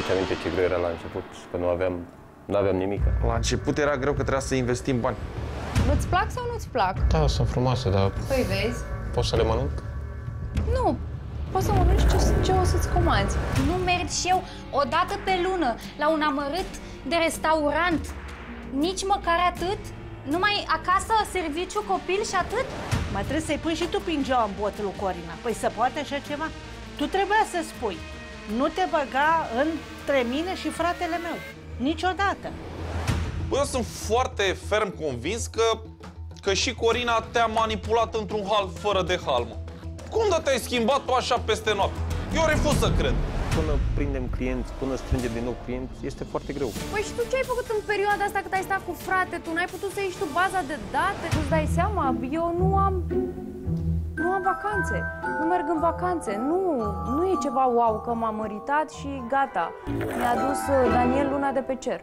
Mi-aduce aminte ce greu era la început, că nu aveam nimic. La început era greu că trebuia să investim bani. Îți plac sau nu-ți plac? Da, sunt frumoase, dar Păi vezi? poți să le mănânc? Nu. Poți să mănânci ce o să-ți comanzi. Nu merg și eu o dată pe lună la un amărât de restaurant. Nici măcar atât? Numai acasă, serviciu, copil și atât? Mai trebuie să-i pui și tu pingeaua în botul lui Corina. Păi se poate așa ceva? Tu trebuia să spui, nu te băga între mine și fratele meu. Niciodată. Bă, eu sunt foarte ferm convins că și Corina te-a manipulat într-un hal fără de halmă. Cum de te-ai schimbat tu așa peste noapte? Eu refuz să cred. Până prindem clienți, până strângem din nou clienți, este foarte greu. Păi și tu ce ai făcut în perioada asta cât ai stat cu frate? Tu n-ai putut să ieși tu baza de date? Tu-ți dai seama? Eu nu am vacanțe. Nu merg în vacanțe. Nu e ceva wow că m-am măritat și gata. Mi-a dus Daniel luna de pe cer.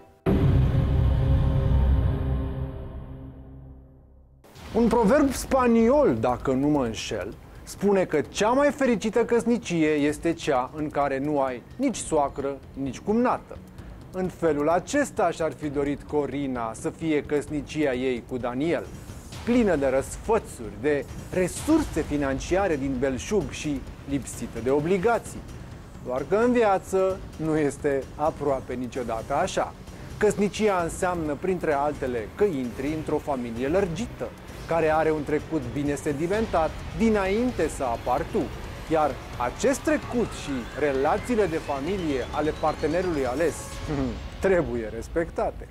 Un proverb spaniol, dacă nu mă înșel, spune că cea mai fericită căsnicie este cea în care nu ai nici soacră, nici cumnată. În felul acesta și-ar fi dorit Corina să fie căsnicia ei cu Daniel, plină de răsfățuri, de resurse financiare din belșug și lipsită de obligații. Doar că în viață nu este aproape niciodată așa. Căsnicia înseamnă, printre altele, că intri într-o familie lărgită, care are un trecut bine sedimentat dinainte să apar tu. Iar acest trecut și relațiile de familie ale partenerului ales trebuie respectate.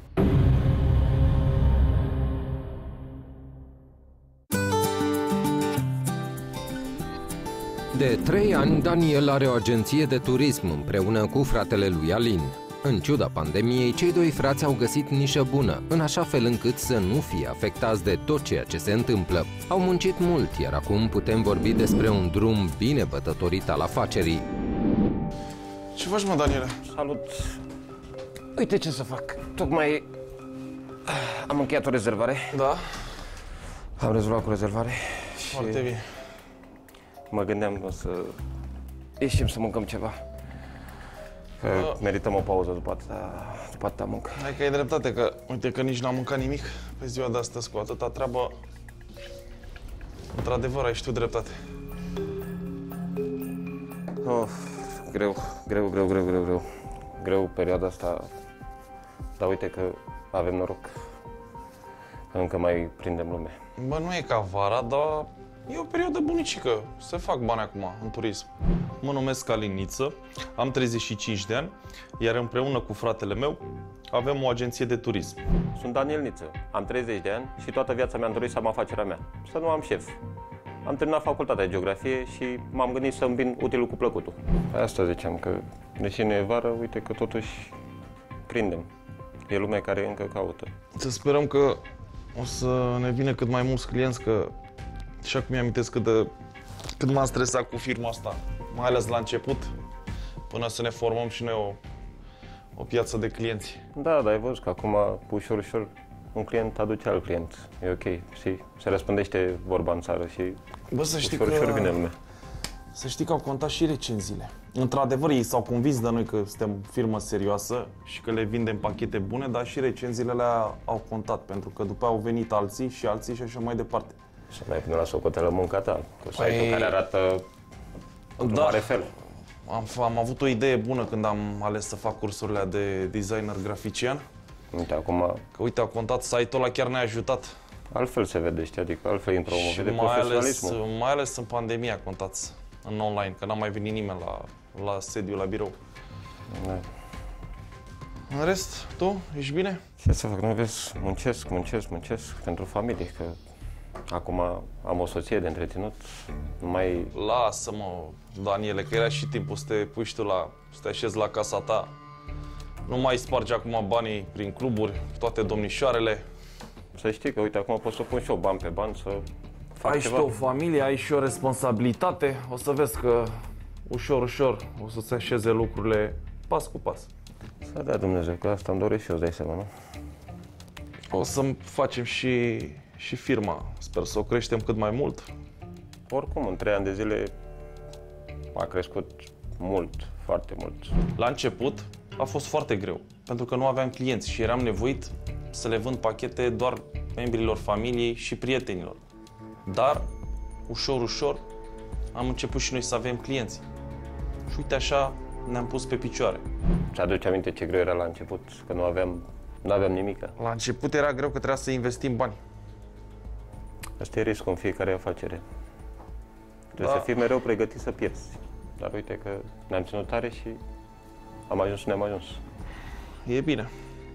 De 3 ani, Daniel are o agenție de turism împreună cu fratele lui Alin. În ciuda pandemiei, cei doi frați au găsit nișă bună, în așa fel încât să nu fie afectați de tot ceea ce se întâmplă. Au muncit mult, iar acum putem vorbi despre un drum bine bătătorit al afacerii. Ce faci, mă, Daniele? Salut! Uite ce să fac. Tocmai am încheiat o rezervare. Da? Am rezolvat cu rezervare și Foarte bine. mă gândeam o să ieșim să mâncăm ceva. Că merităm o pauză după atâta muncă. Hai că ai dreptate, că uite că nici n-am mâncat nimic pe ziua de astăzi cu atâta treabă. Într-adevăr, ai și tu dreptate. Of, greu perioada asta. Dar uite că avem noroc. Că încă mai prindem lume. Bă, nu e ca vara, dar e o perioadă bunicică. Se fac bani acum în turism. Mă numesc Alin Niță, am 35 de ani, iar împreună cu fratele meu avem o agenție de turism. Sunt Daniel Niță, am 30 de ani și toată viața mi-am dorit să am afacerea mea. Să nu am șef. Am terminat facultatea de geografie și m-am gândit să îmbin utilul cu plăcutul. Asta ziceam, că deși nu e vară, uite că totuși prindem. E lumea care încă caută. Să sperăm că o să ne vină cât mai mulți clienți, că și acum mi-amintesc cât m-am stresat cu firma asta, mai ales la început, până să ne formăm și noi o piață de clienți. Da, dar ai văzut că acum, ușor, un client aduce alt client. E ok. Și se răspândește vorba în țară și Bă, să știi ușor vine lumea. Să știi că au contat și recenziile. Într-adevăr, ei s-au convins de noi că suntem firmă serioasă și că le vindem pachete bune, dar și recenziile alea au contat, pentru că după au venit alții și așa mai departe. Și mai până la socoteală munca ta, cu site-ul care arată într-un mare fel. Am avut o idee bună când am ales să fac cursurile de designer grafician. Uite, acum... Că uite, au contat, site-ul ăla chiar ne-a ajutat. Altfel se vede, știi, adică altfel intră o vede profesionalismul. Mai ales în pandemie a contat în online, că n-a mai venit nimeni la sediu, la birou. Da. În rest, tu, ești bine? Ce să fac, nu vezi, muncesc pentru familie, că acum am o soție de întreținut, nu mai... Lasă-mă, Daniele, că era și timpul să te pui și tu să te așezi la casa ta. Nu mai spargi acum banii prin cluburi, toate domnișoarele. Să știi că, uite, acum pot să pun și eu bani pe bani să fac ai ceva. Ai și o familie, ai și o responsabilitate. O să vezi că ușor o să se așeze lucrurile pas cu pas. Să dea Dumnezeu, că asta îmi doresc și eu, îți dai seama, nu? O să facem și firma. Sper să o creștem cât mai mult. Oricum, în 3 ani de zile a crescut mult, Foarte mult. La început a fost foarte greu, pentru că nu aveam clienți și eram nevoit să le vând pachete doar membrilor familiei și prietenilor. Dar, ușor, ușor, am început și noi să avem clienți. Și uite așa ne-am pus pe picioare. Ți-aduce aminte ce greu era la început? Că nu aveam nimic. La început era greu că trebuia să investim bani. Asta e riscul în fiecare afacere. Trebuie să fii mereu pregătit să pierzi. Dar uite că ne-am ținut tare și am ajuns și ne-am ajuns. E bine.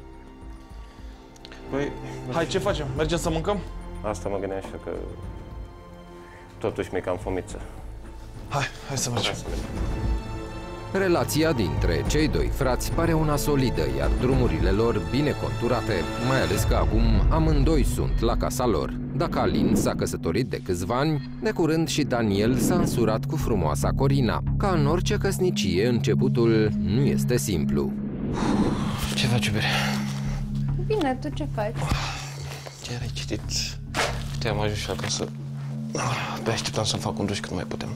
Păi, Hai, ce facem? Mergem să mâncăm? asta mă gândeam și eu, că totuși mi-e cam fomiță. Hai să mergem. Relația dintre cei doi frați pare una solidă, iar drumurile lor bine conturate, mai ales că acum amândoi sunt la casa lor. Dacă Alin s-a căsătorit de câțiva ani, de curând și Daniel s-a însurat cu frumoasa Corina. Ca în orice căsnicie, începutul nu este simplu. Ce faci, iubire? Bine, tu ce faci? Chiar ai citit? Te-am ajuns și acasă. Pe așteptam să-mi fac un duș, că nu mai putem.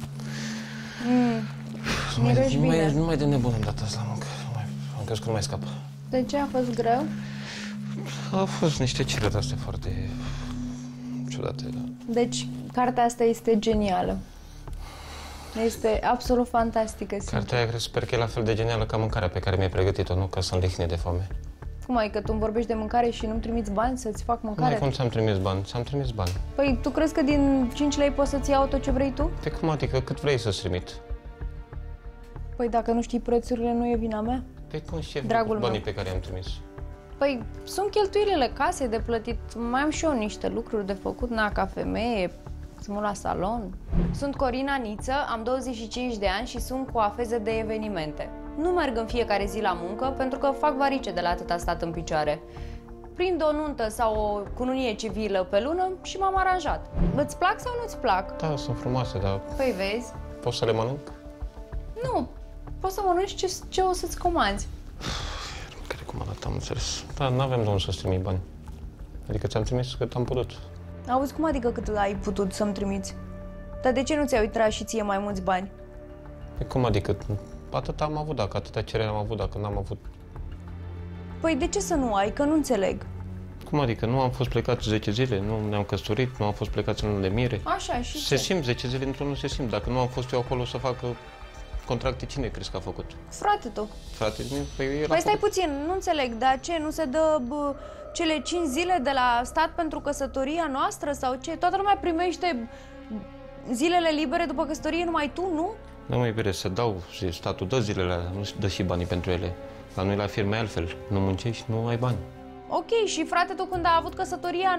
Miroși bine. Nu mai de nebun am dat azi la muncă. Am crezut că nu mai scap. De ce a fost greu? Au fost niște cereri astea foarte ciudate. Deci, cartea asta este genială. Este absolut fantastică. Cartea aia sper că e la fel de genială ca mâncarea pe care mi-ai pregătit-o, nu? Că să-mi lihne de foame. Cum ai, că tu îmi vorbești de mâncare și nu-mi trimiți bani să-ți fac mâncare? Cum ți-am trimis bani? Ți-am trimis bani. Păi, tu crezi că din 5 lei poți să-ți iau tot ce vrei tu? De cum adică? Cât vrei să-ți trimit? Păi, dacă nu știi prețurile, nu e vina mea? Pe cum știi Dragul banii meu. pe care i-am trimis? Păi, sunt cheltuielile casei de plătit. Mai am și eu niște lucruri de făcut, ca femeie, să mă la salon. Sunt Corina Niță, am 25 de ani și sunt coafeză de evenimente. Nu merg în fiecare zi la muncă pentru că fac varice de la atâta stat în picioare. Prind o nuntă sau o cununie civilă pe lună și m-am aranjat. Îți plac sau nu-ți plac? Da, sunt frumoase, dar Păi vezi? poți să le mănânc? Nu, poți să mănânci ce o să-ți comanzi. Care cum arată, am înțeles. Da, n-avem de unde să-ți trimit bani. Adică ți-am trimis cât am putut. Auzi, cum adică cât ai putut să-mi trimiți? Dar de ce nu ți-ai uitat și ție mai mulți bani? Păi cum adică? Atâta am avut, dacă atâta cerere am avut, dacă n-am avut. Păi de ce să nu ai? Că nu înțeleg. Cum adică? Nu am fost plecați 10 zile, nu ne-am căsătorit, nu am fost plecați în luna de mire. Așa, și Se ce? simt 10 zile într-unul, nu se simt. Dacă nu am fost eu acolo să facă contracte, cine crezi că a făcut? Frate tu. Frate, păi el a Păi stai făcut. puțin, nu înțeleg, dar ce, nu se dă cele 5 zile de la stat pentru căsătoria noastră sau ce? Toată lumea primește zilele libere după căsătorie, numai tu, nu? Nu mai bine să dau, și statul dă zilele alea, nu dă și banii pentru ele. La noi la firme altfel, nu muncești, nu ai bani. Ok, și frate tu când a avut căsătoria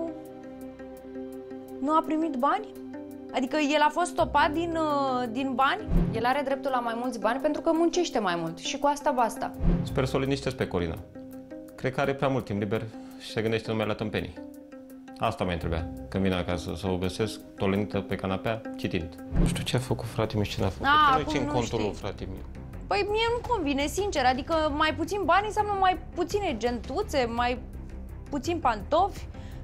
nu a primit bani? Adică el a fost stopat din bani? El are dreptul la mai mulți bani pentru că muncește mai mult și cu asta basta. Sper să o liniștesc pe Corina. Cred că are prea mult timp liber și se gândește numai la tâmpenii. Asta mai întrebea. Când vine acasă să o găsesc tolenită pe canapea, citind. Nu știu ce a făcut frate meu și ce n-a făcut. A, Că nu acum țin nu contul știi. lui frate meu. Păi mie nu convine, sincer, adică mai puțin bani înseamnă mai puține gentuțe, mai puțin pantofi.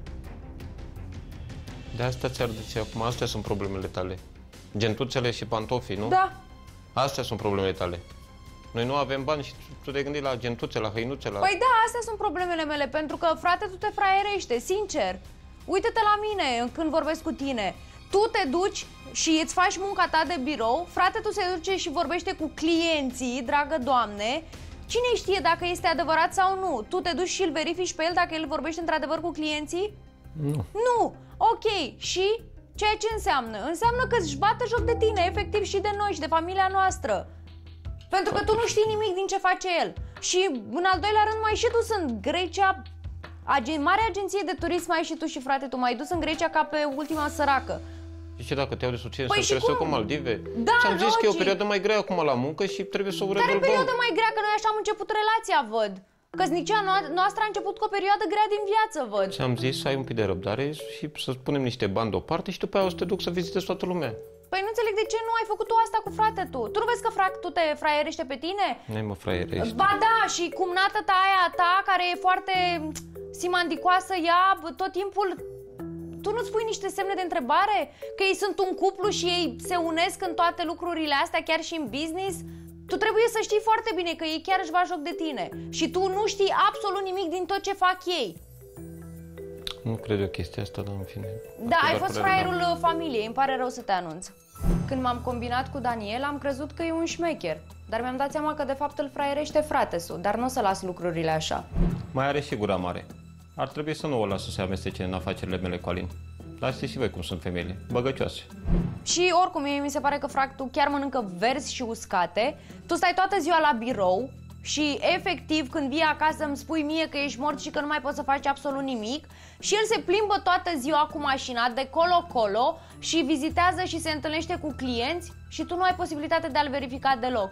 De asta ți-ar zice acum, astea sunt problemele tale. Gentuțele și pantofii, nu? Da. Astea sunt problemele tale. Noi nu avem bani și tu te gândi la gentuțe, la hăinuțe, la... Păi da, astea sunt problemele mele, pentru că, frate, tu te fraierește, sincer. Uite-te la mine când vorbesc cu tine. Tu te duci și îți faci munca ta de birou, frate, tu se duce și vorbește cu clienții, dragă Doamne. Cine știe dacă este adevărat sau nu? Tu te duci și îl verifici pe el dacă el vorbește într-adevăr cu clienții? Nu. Nu. Ok. Și ceea ce înseamnă? Înseamnă că își bată joc de tine, efectiv, și de noi și de familia noastră. Pentru că tu nu știi nimic din ce face el. Și în al doilea rând mai și dus în Grecia, mare agenție de turism ai și tu și frate, tu m-ai dus în Grecia ca pe ultima săracă. Și ce dacă te iau de succes, Păi să și trebuie să cum? cu Maldive? Da, Ți-am zis că e o logic. perioadă mai grea acum la muncă și trebuie să o Care rezolvăm. perioadă mai grea, că noi așa am început relația, văd. Căsnicia noastră a început cu o perioadă grea din viață, văd. Ți-am zis să ai un pic de răbdare și să punem niște bani deoparte și după aia o să te duc să vizitezi toată lumea. Păi nu înțeleg de ce nu ai făcut tu asta cu frate tu. Tu nu vezi că tu te fraierește pe tine? Nu mă fraierești. Ba da, și cumnată ta aia ta, care e foarte simandicoasă, ea tot timpul... Tu nu-ți pui niște semne de întrebare? Că ei sunt un cuplu și ei se unesc în toate lucrurile astea, chiar și în business? Tu trebuie să știi foarte bine că ei chiar își va joc de tine și tu nu știi absolut nimic din tot ce fac ei. Nu cred eu chestia asta, dar în fine. Da, ai fost fraierul familiei, îmi pare rău să te anunț. Când m-am combinat cu Daniel, am crezut că e un șmecher, dar mi-am dat seama că de fapt îl fraierește fratesul, dar nu o să las lucrurile așa. Mai are și gura mare. Ar trebui să nu o las să se amestece în afacerile mele cu Alin. Dar știți și voi cum sunt femeile, băgăcioase. Și oricum, mie mi se pare că fractul chiar mănâncă verzi și uscate. Tu stai toată ziua la birou și efectiv când vii acasă îmi spui mie că ești mort și că nu mai poți să faci absolut nimic. Și el se plimbă toată ziua cu mașina de colo-colo și vizitează și se întâlnește cu clienți și tu nu ai posibilitate de a-l verifica deloc.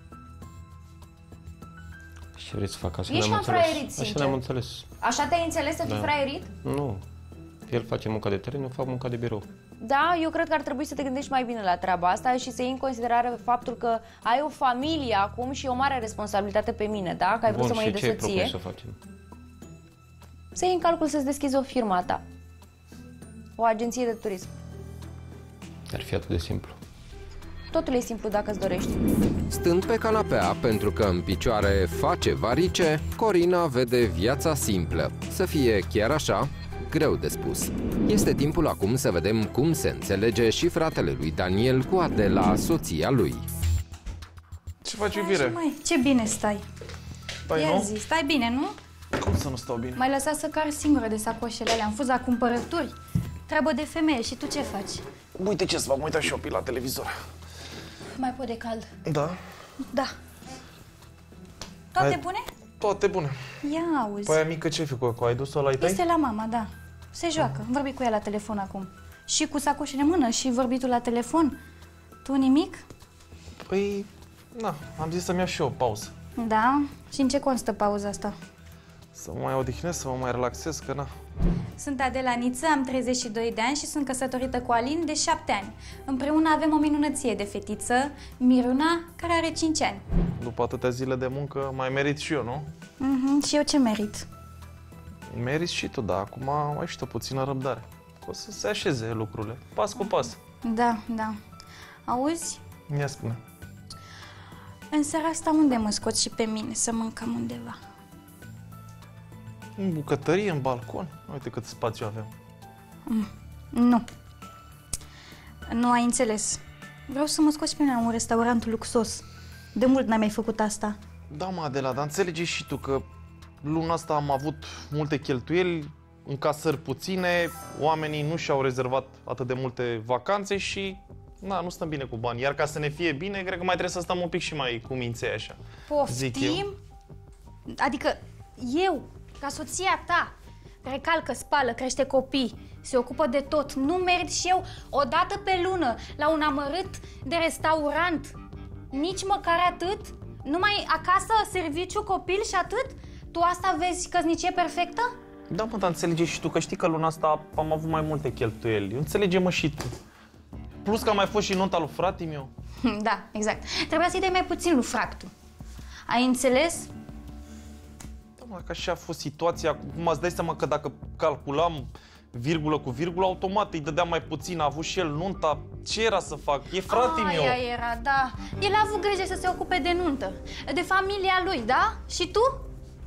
Și vrei să fac așa? Ești cam fraierit, sincer. Așa ne-am înțeles. Așa te-ai înțeles să fii fraierit? Nu. El face munca de teren, eu fac munca de birou. Da, eu cred că ar trebui să te gândești mai bine la treaba asta și să iei în considerare faptul că ai o familie acum și o mare responsabilitate pe mine, da? Că ai vrut să mă iei de soție. Bun, și ce propui să facem? Să iei în calcul să-ți deschizi o firmă a ta. O agenție de turism. Ar fi atât de simplu. Totul e simplu dacă îți dorești. Stând pe canapea pentru că în picioare face varice, Corina vede viața simplă. Să fie chiar așa? Greu de spus. Este timpul acum să vedem cum se înțelege și fratele lui Daniel cu Adela, soția lui. Ce faci, iubire? Ce bine stai. Stai, Ia nu? zi, stai bine, nu? Cum să nu stau bine? M-ai lăsat să car singură de sacoșele alea. Am fost la cumpărături. Treabă de femeie. Și tu ce faci? Uite ce să fac, mă uitat și eu la televizor. Mai pot de cald. Da? Da. Toate Hai. bune? Toate bune. Ia auzi. Păi aia mică ce-ai făcut? Ai dus-o la ei tăi? Este la mama, da. Se joacă. Am vorbit cu ea la telefon acum. Și cu sacoșele în mână și vorbitul la telefon. Tu nimic? Păi, na, am zis să-mi iau și eu o pauză. Da? Și în ce constă pauza asta? Să mă mai odihnesc, să mă mai relaxez, că na. Sunt Adela Niță, am 32 de ani și sunt căsătorită cu Alin de 7 ani. Împreună avem o minunăție de fetiță, Miruna, care are 5 ani. După atâtea zile de muncă, mai merit și eu, nu? Și eu ce merit? Meriți și tu, dar acum ai și tu puțină răbdare. O să se așeze lucrurile, pas cu pas. Da, da. Auzi? Ia spune. În seara asta unde mă scoți și pe mine să mâncăm undeva? În bucătărie, în balcon. Uite cât spațiu avem. Nu. Nu ai înțeles. Vreau să mă scoți pe mine la un restaurant luxos. De mult n-ai mai făcut asta. Da, mă, Adela, dar înțelegi și tu că luna asta am avut multe cheltuieli, încasări puține, oamenii nu și-au rezervat atât de multe vacanțe și na, nu stăm bine cu bani. Iar ca să ne fie bine, cred că mai trebuie să stăm un pic și mai cu minței așa. Zic eu. Poftim? Adică eu, ca soția ta, care calcă, spală, crește copii, se ocupă de tot, nu merit și eu o dată pe lună la un amărât de restaurant? Nici măcar atât? Numai acasă, serviciu, copil și atât? Tu asta vezi căsnicie perfectă? Da, mă, dar înțelege și tu că știi că luna asta am avut mai multe cheltuieli. Înțelege-mă și tu. Plus că a mai fost și nunta lui fratele meu. Da, exact. Trebuia să-i dai mai puțin lui fractul. Ai înțeles? Da, mă, că așa a fost situația. Acum îți dai seama că dacă calculam virgulă cu virgulă, automat îi dădeam mai puțin. A avut și el nunta. Ce era să fac? E fratele meu. Aia era, da. El a avut grijă să se ocupe de nuntă, de familia lui, da? Și tu?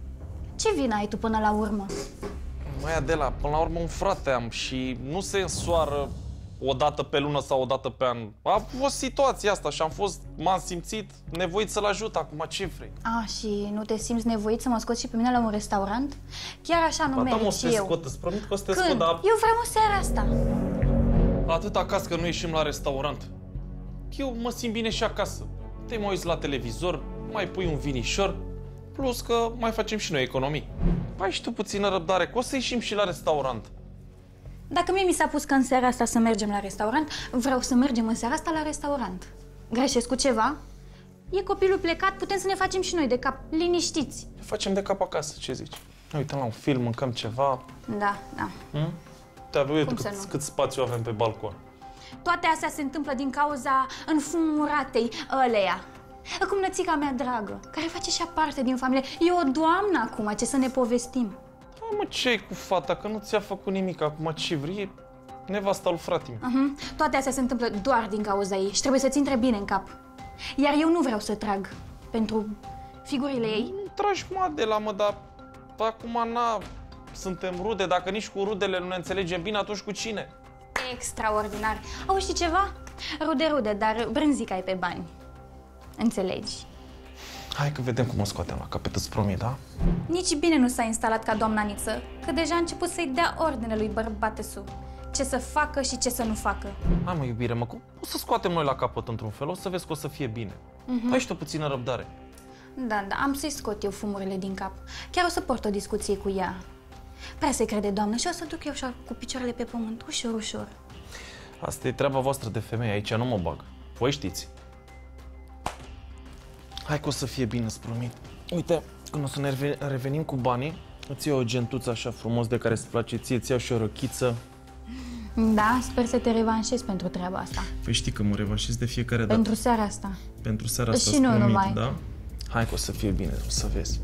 Ce vină ai tu până la urmă? Mai Adela, până la urmă un frate am și nu se însoară o dată pe lună sau o dată pe an. A fost situația asta și m-am simțit nevoit să-l ajut. Acum ce vrei? Și nu te simți nevoit să mă scoți și pe mine la un restaurant? Chiar așa nu merit și eu. Scot, îți promit că o să te Când? scot, dar Eu vreau în seara asta. atât acasă că nu ieșim la restaurant. Eu mă simt bine și acasă. Te mai uiți la televizor, mai pui un vinișor, plus că mai facem și noi economii. Ai și tu puțină răbdare, că o să ieșim și la restaurant. Dacă mie mi s-a pus că în seara asta să mergem la restaurant, vreau să mergem în seara asta la restaurant. Greșesc cu ceva? E copilul plecat, putem să ne facem și noi de cap, liniștiți. Ne facem de cap acasă, ce zici? Ne uităm la un film, mâncăm ceva. Da, da. Uite cât spațiu avem pe balcon. Toate astea se întâmplă din cauza înfumuratei ăleia. Acum nățica mea dragă, care face și parte din familie. E o doamnă acum, ce să ne povestim. Da, mă, ce-i cu fata? Că nu ți-a făcut nimic. Acum ce vrei? E nevasta lui frate-meu. Toate astea se întâmplă doar din cauza ei și trebuie să-ți intre bine în cap. Iar eu nu vreau să trag pentru figurile ei. Nu tragi cu Adela, mă, dar acum suntem rude. Dacă nici cu rudele nu ne înțelegem bine, atunci cu cine? Extraordinar. Auzi, știi ceva? Rude, dar brânzica e pe bani. Înțelegi? Hai că vedem cum o scoatem la capăt, îți promit, da? Nici bine nu s-a instalat ca doamna Niță, că deja a început să-i dea ordine lui bărbatesu. Ce să facă și ce să nu facă. Hai mă, iubire, mă, o să scoatem noi la capăt într-un fel, o să vezi că o să fie bine. Ai și o puțină răbdare. Da, am să-i scot eu fumurile din cap. Chiar o să port o discuție cu ea. Prea se crede, doamnă, și o să duc eu așa cu picioarele pe pământ, ușor. Asta e treaba voastră de femei, aici nu mă bag. Voi știți. Hai că o să fie bine, îți promit. Uite, când o să ne revenim cu banii, îți iau o gentuță așa frumos de care îți place ție, îți iau și o răchiță. Da, sper să te revanșezi pentru treaba asta. Păi știi că mă revanșez de fiecare dată. Pentru seara asta. Pentru seara asta, și îți nu promit, numai. da? Hai că o să fie bine, o să vezi.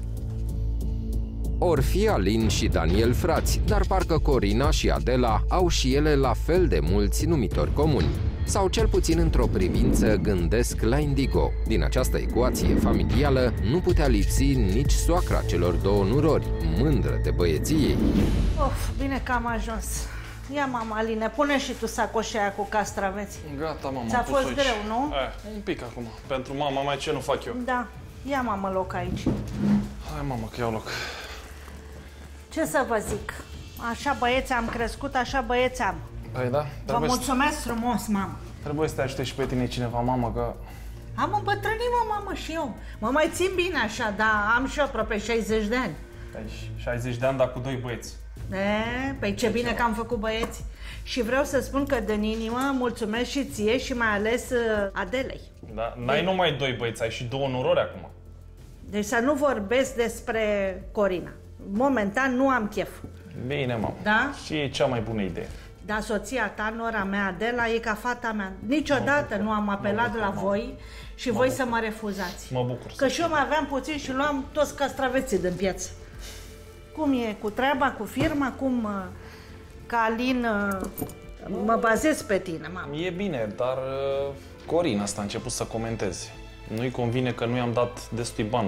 Or fi Alin și Daniel frați, dar parcă Corina și Adela au și ele la fel de mulți numitori comuni. Sau cel puțin într-o privință gândesc la indigo. Din această ecuație familială nu putea lipsi nici soacra celor două nurori, mândră de băieții ei. Of, bine că am ajuns. Ia, mama Aline, pune și tu sacoșa aia cu castraveți. Gata, mama, Ți-a fost greu, nu? Un pic acum. Pentru mama, mai ce nu fac eu? Da. Ia, mamă, loc aici. Hai, mamă, că iau loc. Ce să vă zic? Așa băieți am crescut, așa băieți am. Păi da, Vă mulțumesc frumos, mamă. Trebuie să te ajute și pe tine cineva, mamă, că... Am îmbătrânit, mamă, și eu. Mă mai țin bine așa, dar am și eu aproape 60 de ani. Deci, 60 de ani, dar cu 2 băieți. Păi ce bine că am făcut băieți. Și vreau să spun că din inimă mulțumesc și ție și mai ales Adelei. Da, n-ai numai 2 băieți, ai și 2 nurori acum. Deci să nu vorbesc despre Corina. Momentan nu am chef. Bine, mamă. Da? Și e cea mai bună idee. Dar soția ta, nora mea, Adela, e ca fata mea. Niciodată nu am apelat la voi și voi să mă refuzați. Mă bucur. Că și eu mai aveam puțin și luam toți castraveții din piață. Cum e cu treaba, cu firma, cum ca Alin mă bazez pe tine, mamă. E bine, dar Corina asta a început să comenteze. Nu-i convine că nu i-am dat destui bani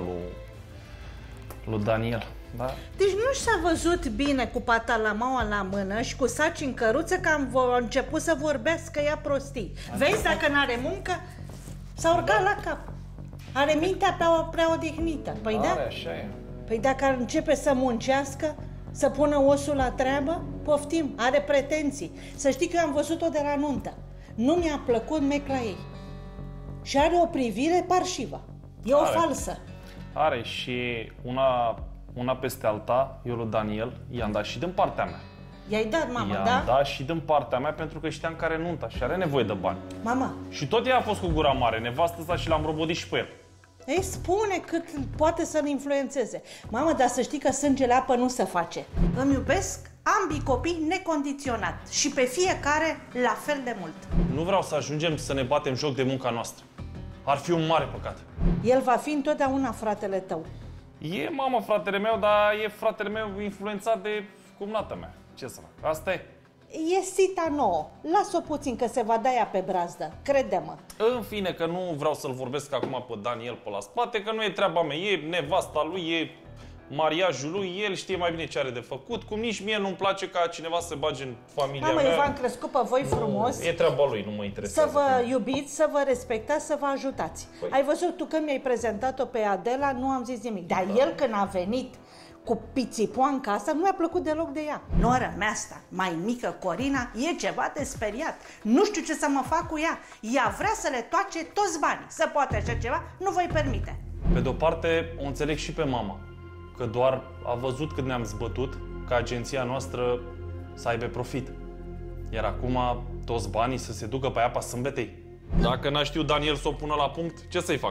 lui Daniel. Da? Deci nu s-a văzut bine cu patalamaua la mână și cu saci în căruță că am început să vorbească ea prostii. Vezi, dacă n-are muncă, s-a urcat la cap. Are mintea prea odihnită. Păi da? Așa e. Păi dacă ar începe să muncească, să pună osul la treabă, poftim, are pretenții. Să știi că eu am văzut-o de la nuntă. Nu mi-a plăcut mecla ei. Și are o privire parșivă. E o falsă. Are și una peste alta, eu lui Daniel, i-am dat și din partea mea. I-ai dat, mamă, I-am da? dat și din partea mea pentru că știam că are nunta și are nevoie de bani. Mama. Și tot ea a fost cu gura mare, nevastă sa, și l-am robodit și pe el. Ei, spune cât poate să-l influențeze. Mamă, dar să știi că sângele apă nu se face. Îmi iubesc ambii copii necondiționat și pe fiecare la fel de mult. Nu vreau să ajungem să ne batem joc de munca noastră. Ar fi un mare păcat. El va fi întotdeauna fratele tău. E, mamă, fratele meu, dar e fratele meu influențat de cumnata mea. Ce să fac? Asta e. E sita nouă. Las-o puțin că se va da ea pe brazdă. Crede-mă. În fine, că nu vreau să-l vorbesc acum pe Daniel pe la spate, că nu e treaba mea. E nevasta lui, e mariajul lui, el știe mai bine ce are de făcut, cum nici mie nu-mi place ca cineva să se bage în familia Mamă, mea. eu v-am crescut pe voi frumos. E treaba lui, nu mă interesează. Să vă iubiți, să vă respectați, să vă ajutați. Păi. Ai văzut tu când mi-ai prezentat-o pe Adela, nu am zis nimic. Dar el când a venit cu pițipoa în casă, nu mi-a plăcut deloc de ea. Nora mea asta, mai mică, Corina, e ceva de speriat. Nu știu ce să mă fac cu ea. Ea vrea să le toace toți banii. Să poate așa ceva, nu voi permite. Pe de-o parte, o înțeleg și pe mama, că doar a văzut cât ne-am zbătut ca agenția noastră să aibă profit. Iar acum toți banii să se ducă pe apa sâmbetei. Dacă n-a știut Daniel să o pună la punct, ce să-i fac?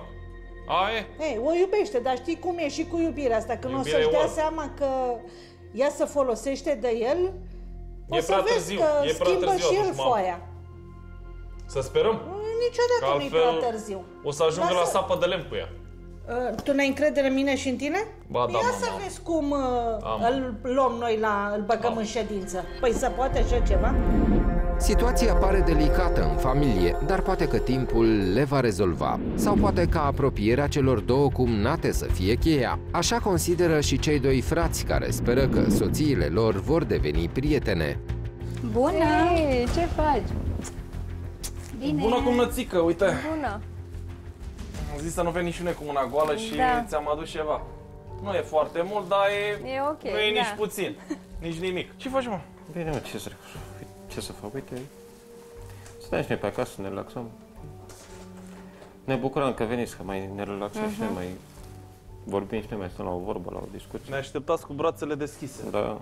Ei, o iubește, dar știi cum e și cu iubirea asta. Când Iubirea o să-și dea orb. seama că ea se folosește de el, o să prea vezi târziu, că e prea schimbă târziu și el atunci, mamă. foaia. Să sperăm. Niciodată nu-i Altfel, prea târziu. o să ajungă la sapă de lemn cu ea. Tu n-ai încredere în mine și în tine? Ba da, Ia mama. să vezi cum îl luăm noi îl băgăm în ședință. Păi să poate așa ceva? Situația pare delicată în familie, dar poate că timpul le va rezolva. Sau poate ca apropierea celor două cumnate să fie cheia. Așa consideră și cei doi frați care speră că soțiile lor vor deveni prietene. Bună! Hei, ce faci? Bine! Bună cumnățică, uite! Bună! Am zis să nu veni și noi cu mâna goală și Da. ți-am adus ceva. Nu e foarte mult, dar E ok, nu e da. nici puțin, nici nimic. Ce faci, mă? Bine, mă, ce să fac? Uite, stăm și noi pe acasă, ne relaxăm. Ne bucurăm că veniți, că mai ne relaxăm și noi, mai vorbim și noi, mai stăm la o vorbă, la o discuție. Ne așteptați cu brațele deschise. Da.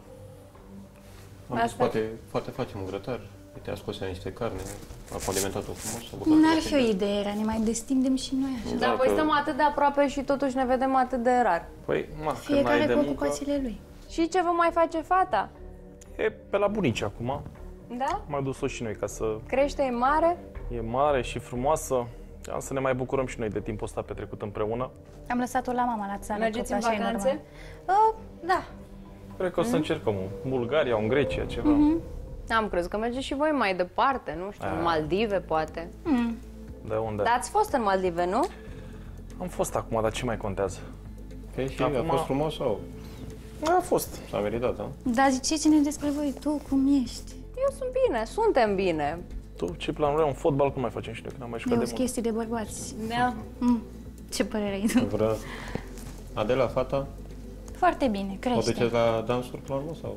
Am zis, Asta- poate facem un grătar. Uite, a scos niște carne, a condimentat-o frumos. a băgat N-ar la fi o idee, era, ne mai destindem și noi așa. Da, voi stăm atât de aproape și totuși ne vedem atât de rar. Păi, când n-ai Fiecare de cu muncă, ocupațiile lui. Și ce vă mai face fata? e pe la bunici acum. Da? Mai dus-o și noi ca să... Crește, e mare? E mare și frumoasă. Am să ne mai bucurăm și noi de timpul ținut petrecut împreună. Am lăsat-o la mama la țară. Mergeți că în așa e vacanțe? normal. Da. Cred că o să încercăm în Bulgaria, în Grecia, ceva. Am crezut că mergeți și voi mai departe, nu știu, în Maldive poate. De unde? Dar ați fost în Maldive, nu? Am fost acum, dar ce mai contează? Păi și Acum- a fost frumos sau A fost. s-a meritat, da? Dar ziceți-ne despre voi, tu cum ești? Eu sunt bine, suntem bine. Tu ce planuri ai? Un fotbal? Cum mai facem și noi, când am mai jucat Eu de sunt mult? chestii de bărbați. Da. Ce părere ai tu? Vreau... Adela, fata, Foarte bine, o duceți crește. la dansuri la urmă sau?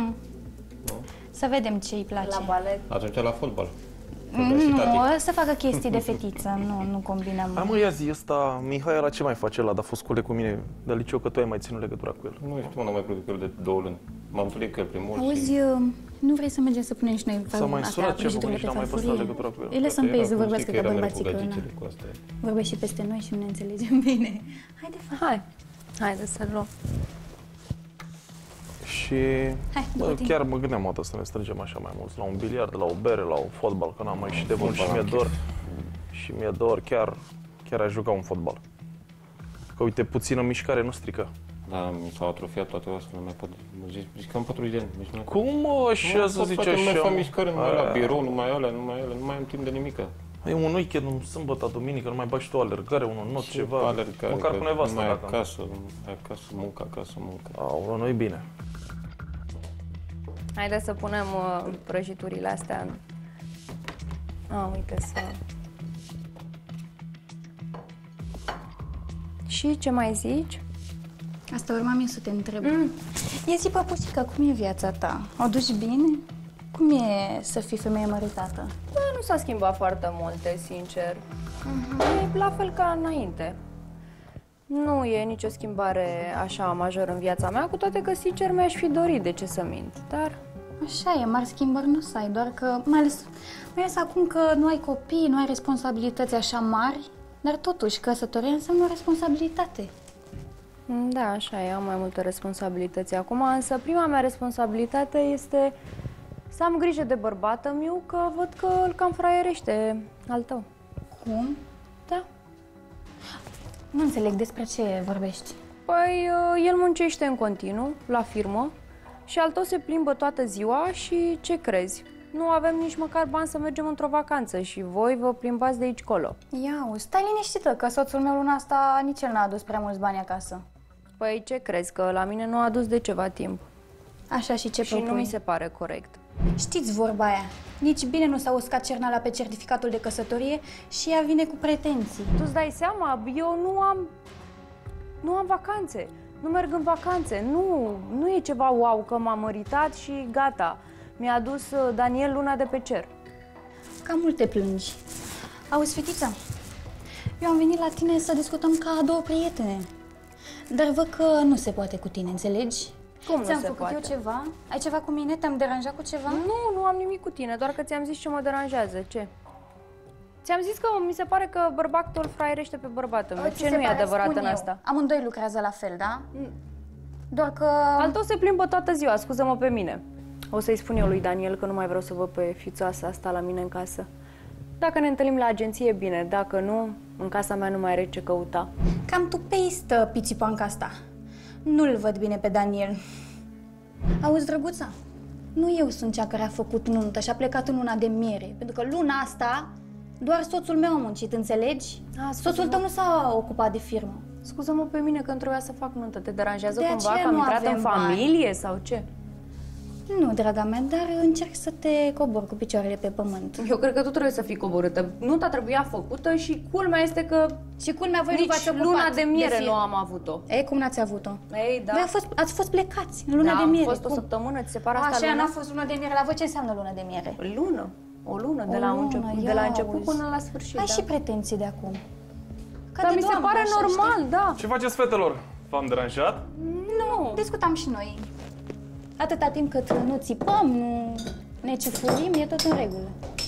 Să vedem ce îi place. La balet. Atunci la fotbal. Nu, să facă chestii de fetiță, nu combinăm. Hai mă, ia zi, ăsta, Mihai, ăla ce mai face ăla? Dar a fost coleg cu mine de liceu, că tu ai mai ținut legătura cu el. Nu știu, mă, n-am mai plăcut cu el de 2 luni. M-am întâlnit cu el prin mult Auzi, și... nu vrei să mergem să punem și noi S-a mai astea, sunat ceva, prăjiturile nici pe n-am mai păstrat farfurie? legătura cu el. Îi lăsăm pe ei să Era, cum vorbească știi ca că eram bărbații, că nervogagicele cu asta. vorbesc și peste noi și nu ne înțelegem bine. Haide, fă. Haide să luăm. Și Hai, după bă, tine. chiar mă gândeam o dată să ne strângem așa mai mulți, la un biliard, la o bere, la un fotbal, că n-am mai ieșit de mult și mi-e dor. Și mi-e dor, chiar aș juca un fotbal. Că uite, puțină mișcare nu strică. Da, mi s-au atrofiat toate oasele, nu mai pot. Zici că am 40 de ani. Nici nu Cum mă, așa să zici Nu mai fac așa? mișcare, nu mai la birou, nu mai alea, nu mai am timp de nimică. E un weekend, un sâmbătă, duminică, nu mai bagi tu o alergare, un not, ceva. Alergare, Măcar cu nevasta, mai dacă acasă, acasă, muncă. Aoleu, nu-i bine. Haide să punem prăjiturile astea în... uite să... Și ce mai zici? Asta urma mie să te întreb. E zi, păpușică, cum e viața ta? O duci bine? Cum e să fii femeie măritată? Da, nu s-a schimbat foarte multe, sincer. E la fel ca înainte. Nu e nicio schimbare așa majoră în viața mea, cu toate că, sincer, mi-aș fi dorit, de ce să mint. Dar Așa e, mari schimbări nu să ai, doar că, mai ales acum că nu ai copii, nu ai responsabilități așa mari, dar totuși, căsătoria înseamnă o responsabilitate. da, așa e, am mai multe responsabilități acum, însă prima mea responsabilitate este să am grijă de bărbatul meu, că văd că îl cam fraierește al tău. Cum? Da. Nu înțeleg despre ce vorbești. Păi, el muncește în continuu, la firmă, și al tău se plimbă toată ziua și ce crezi? Nu avem nici măcar bani să mergem într-o vacanță și voi vă plimbați de aici colo. Ia, stai liniștită, că soțul meu luna asta nici el n-a adus prea mulți bani acasă. Păi ce crezi, că la mine nu a adus de ceva timp Așa, și ce și propui? nu mi se pare corect. Știți vorba aia, nici bine nu s-a uscat cernala pe certificatul de căsătorie și ea vine cu pretenții. Tu îți dai seama, eu nu am vacanțe, nu merg în vacanțe, nu e ceva wow că m-am măritat și gata. Mi-a adus Daniel luna de pe cer. Cam mult te plângi. Auzi, fetița, eu am venit la tine să discutăm ca două prietene. Dar văd că nu se poate cu tine, înțelegi? Cum nu Ți-am se făcut poate? eu ceva? Ai ceva cu mine? Te-am deranjat cu ceva? Nu am nimic cu tine, doar că ți-am zis ce mă deranjează, ce? Ți-am zis că mi se pare că bărbatul îl fraierește pe bărbatul meu. Ți Ce se nu e pare? adevărat Spun în eu. asta? Amândoi lucrează la fel, da? Doar că... Al tău se plimbă toată ziua, scuză-mă pe mine. O să-i spun eu lui Daniel că nu mai vreau să văd pe fițoasa asta la mine în casă. Dacă ne întâlnim la agenție, bine. Dacă nu, în casa mea nu mai are ce căuta. Cam tupeistă pițipoanca asta. Nu-l văd bine pe Daniel. Auzi, drăguța, Nu eu sunt cea care a făcut nuntă și a plecat în luna de miere. Pentru că luna asta doar soțul meu a muncit, înțelegi? Soțul tău nu s-a ocupat de firmă. Scuză-mă pe mine că trebuia să fac nuntă. Te deranjează De cumva aceea că am nu intrat în avem bani. familie sau ce? Nu, draga mea, dar încerc să te cobor cu picioarele pe pământ. Eu cred că tu trebuie să fii coborâtă. Nunta trebuia făcută și culmea este că Și culmea, voi nu nici v-ați ocupat luna de miere firmă. nu am avut-o. Ei, cum n-ați avut-o? Ei, da. Voi ați fost plecați în luna de miere. Am fost o Cum? săptămână, ți se pare asta Așa, luna? n-a fost luna de miere. La voi ce înseamnă luna de miere? Lună. O lună, de O la lună, început, ia de la început auzi. până la sfârșit. Ai da. și pretenții de acum. Ca Dar de mi se doamnă, pare așa, normal, știi? da. Ce faceți, fetelor? V-am deranjat? Nu, discutam și noi. Atâta timp cât nu țipăm, nu ne cifurim, e tot în regulă.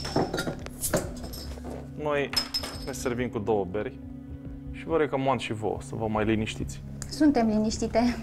Noi ne servim cu 2 beri și vă recomand și vouă să vă mai liniștiți. Suntem liniștite.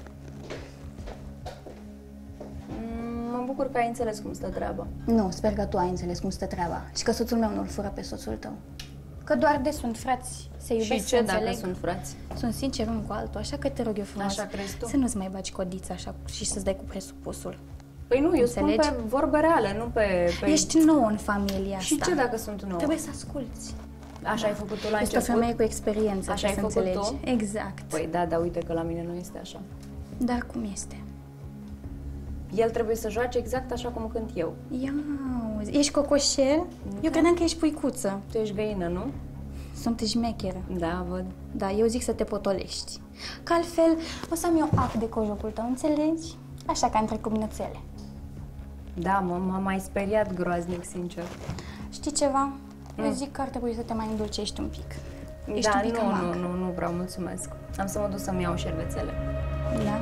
Mă bucur că ai înțeles cum stă treaba. Nu, sper că tu ai înțeles cum stă treaba și că soțul meu nu-l fură pe soțul tău. Că doar de sunt frați, se iubesc, Și ce se dacă înțeleg. sunt frați? Sunt sinceri unul cu altul, așa că te rog eu frumos. Așa crezi tu? Să nu-ți mai bagi codița așa și să-ți dai cu presupusul. Păi nu, eu spun Înțelegi? pe vorbe reale, nu pe... Ești nouă în familia asta. Și ce dacă sunt nouă? Trebuie să asculți. Așa ai făcut tu la Ești o început? femeie cu experiență, Așa ai să făcut înțelegi. tu? Exact. Păi da, dar uite că la mine nu este așa. Dar cum este? El trebuie să joace exact așa cum cânt eu. Ia auzi, ești cocoșel? Eu credeam că ești puicuță. Tu ești găină, nu? Sunt șmecheră. Da, văd. Da, eu zic să te potolești. Că altfel o să-mi iau act de cojocul tău, înțelegi? Așa ca între cumnățele. Da, m-a mai speriat groaznic, sincer. Știi ceva? Eu zic că ar trebui să te mai îndulcești un pic. Ești Da, un pic amac. nu vreau, mulțumesc. Am să mă duc să-mi iau șervețele. Da?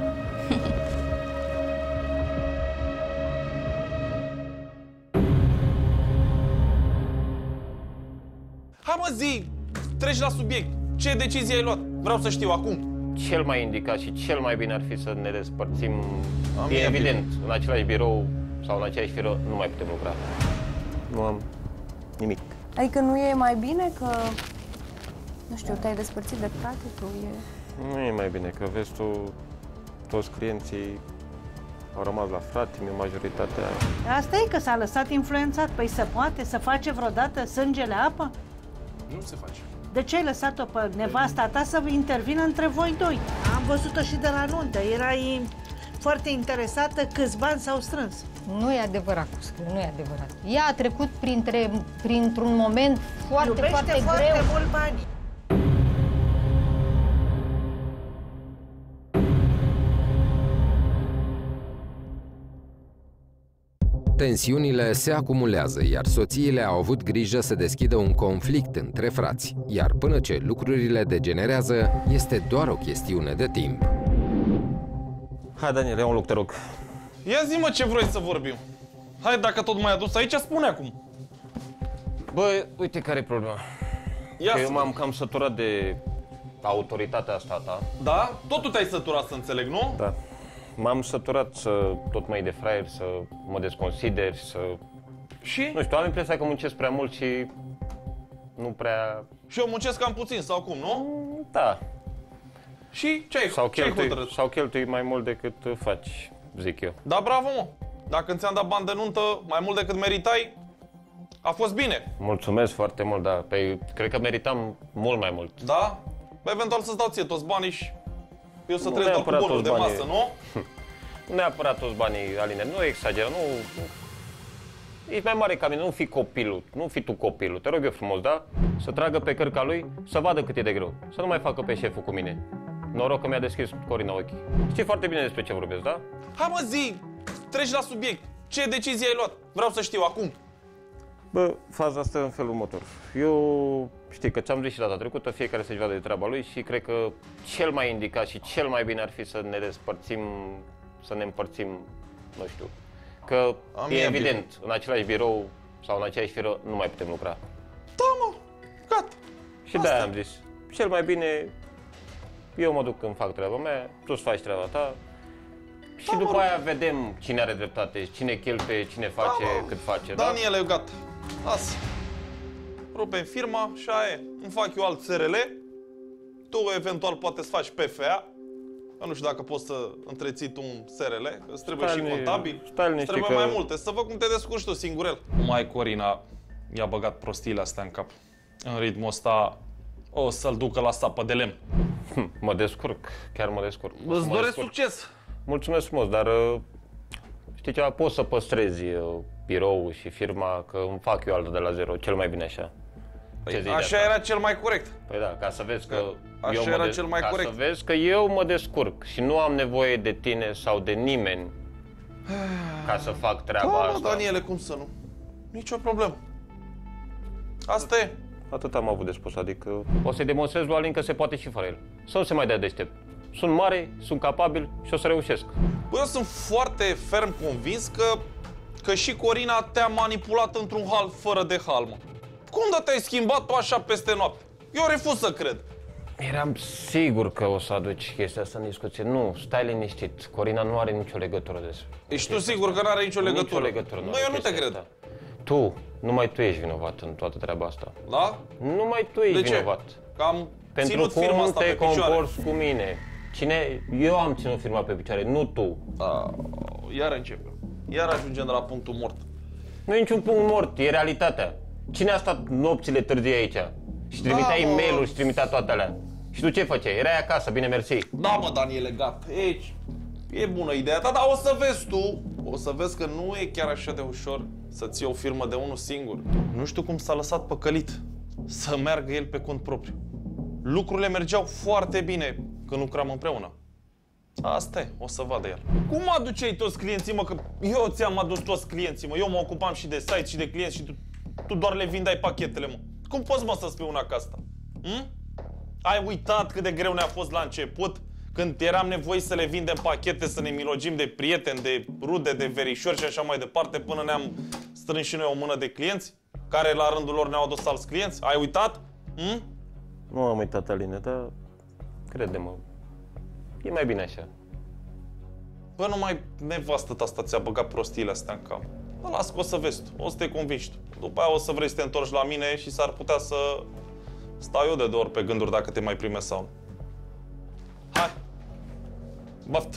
Hai mă, zi! Treci la subiect. Ce decizie ai luat? Vreau să știu acum. Cel mai indicat și cel mai bine ar fi să ne despărțim. Amiabil. E evident, în același birou sau în aceeași firă nu mai putem lucra. Nu am nimic. Adică nu e mai bine că... Nu știu, te-ai despărțit de practic? Nu e mai bine, că vezi tu, toți clienții au rămas la fratimi, majoritatea. Asta e că s-a lăsat influențat. Păi se poate să face vreodată sângele apă? Nu se face. De ce ai lăsat-o pe nevasta ta să intervină între voi doi? Am văzut-o și de la nuntă. Erai foarte interesată câți bani s-au strâns. Nu e adevărat, Cuscu, nu e adevărat. Ea a trecut printr-un moment foarte, Iubește foarte foarte greu. mult banii. Tensiunile se acumulează, iar soțiile au avut grijă să deschidă un conflict între frați, iar până ce lucrurile degenerează, este doar o chestiune de timp. Hai, Daniel, ia un loc, te rog. Ia zi-mă ce vrei să vorbim. Hai, dacă tot m-ai adus aici, spune acum. Bă, uite care e problema. Ia Că eu să- m-am cam săturat de autoritatea asta ta. Da? Tot tu te-ai săturat să înțeleg, nu? Da. M-am săturat să tot mai de fraier, să mă desconsider, să... Și? Nu știu, am impresia că muncesc prea mult și nu prea... Și eu muncesc cam puțin, sau cum, nu? Da. Și ce ai Sau hotărât? cheltui mai mult decât faci, zic eu. Da, bravo, mă. Dacă ți-am dat bani de nuntă mai mult decât meritai, a fost bine. Mulțumesc foarte mult, dar cred că meritam mult mai mult. Da? Eventual să-ți dau ție toți banii și eu să Nu trăiesc doar cu neapărat bonuri de toți banii. masă, nu? Nu neapărat toți banii, Aline, nu exagera, nu... Ești mai mare ca mine, nu fi copilul, nu fi tu copilul, te rog eu frumos, da? Să tragă pe cărca lui, să vadă cât e de greu, să nu mai facă pe șeful cu mine. Noroc că mi-a deschis Corina ochii. Știi foarte bine despre ce vorbesc, da? Hai mă, zi! Treci la subiect. Ce decizie ai luat? Vreau să știu acum. Bă, faza asta e în felul următor. Eu știi că ți-am zis și data trecută, fiecare să-și vadă de treaba lui și cred că cel mai indicat și cel mai bine ar fi să ne despărțim, să ne împărțim, nu știu. Că e evident, în același birou sau în aceeași firă nu mai putem lucra. Da, mă, gata. Și de-aia am zis, cel mai bine, eu mă duc când fac treaba mea, tu îți faci treaba ta. Și după aia vedem cine are dreptate, cine cheltuie, cine face, cât face, da? Daniel, e gata. Lasă. Rupem firma și aia e. Îmi fac eu alt SRL. Tu eventual poate să faci PFA. Eu nu știu dacă poți să întreții tu un SRL, că îți trebuie și contabil, îți trebuie mai multe. Să văd cum te descurci tu singurel. Mai Corina i-a băgat prostiile astea în cap. În ritmul ăsta o să-l ducă la sapă de lemn. Mă descurc, chiar mă descurc. Îți doresc succes! Mulțumesc frumos, dar știi ceva, pot să păstrezi biroul și firma, că îmi fac eu altă de la zero, cel mai bine așa. Păi, așa era cel mai corect. Păi da, ca să vezi că așa era cel mai corect. Ca să vezi că eu mă descurc și nu am nevoie de tine sau de nimeni ca să fac treaba asta. Daniele, cum să nu? Nicio problemă. Asta e. Atât am avut de spus, adică o să-i demonstrez lui Alin că se poate și fără el. Să nu se mai dea deștept. Sunt mare, sunt capabil și o să reușesc. Băi, eu sunt foarte ferm convins că și Corina te-a manipulat într-un hal fără de halmă. Cum de te-ai schimbat tu așa peste noapte? Eu refuz să cred. Eram sigur că o să aduci chestia asta în discuție. Nu, stai liniștit. Corina nu are nicio legătură de asta. Ești tu sigur că nu are nicio legătură? Nicio legătură. Mă, eu nu te cred. Asta. Tu, numai tu ești vinovat în toată treaba asta. Da? Numai tu ești vinovat. Că am pentru ținut firma cum asta te pe picioare. comporți cu mine. Eu am ținut firma pe picioare, nu tu. Iar începem. Iar ajungem de la punctul mort. Nu e niciun punct mort, e realitatea. Cine a stat nopțile târzii aici? Și trimitea e-mail-uri și trimitea toate alea. Și tu ce făceai? Erai acasă, bine mersi. Da, mă, Daniele, gata. E bună ideea ta, dar o să vezi tu. O să vezi că nu e chiar așa de ușor să ții o firmă de unul singur. Nu știu cum s-a lăsat păcălit să meargă el pe cont propriu. Lucrurile mergeau foarte bine când lucram împreună. Asta e, o să vadă el. Cum aduceai toți clienții, mă? Că eu ți-am adus toți clienții, mă. Eu mă ocupam și de site și de clienți și tu doar le vindeai pachetele, mă. Cum poți, mă, să spui una ca asta? Ai uitat cât de greu ne-a fost la început? Când eram nevoiți să le vindem pachete, să ne milogim de prieteni, de rude, de verișori și așa mai departe, până ne-am strâns și noi o mână de clienți, care la rândul lor ne-au adus alți clienți? Ai uitat? Nu am uitat, Aline, dar crede-mă, e mai bine așa. Bă, numai nevastă ta asta ți-a băgat prostiile astea în cap. Mă las că o să vezi tu, o să te convingi tu. După aia o să vrei să te întorci la mine și s-ar putea să stau eu de 2 ori pe gânduri dacă te mai primesc sau nu. Hai! Baftă!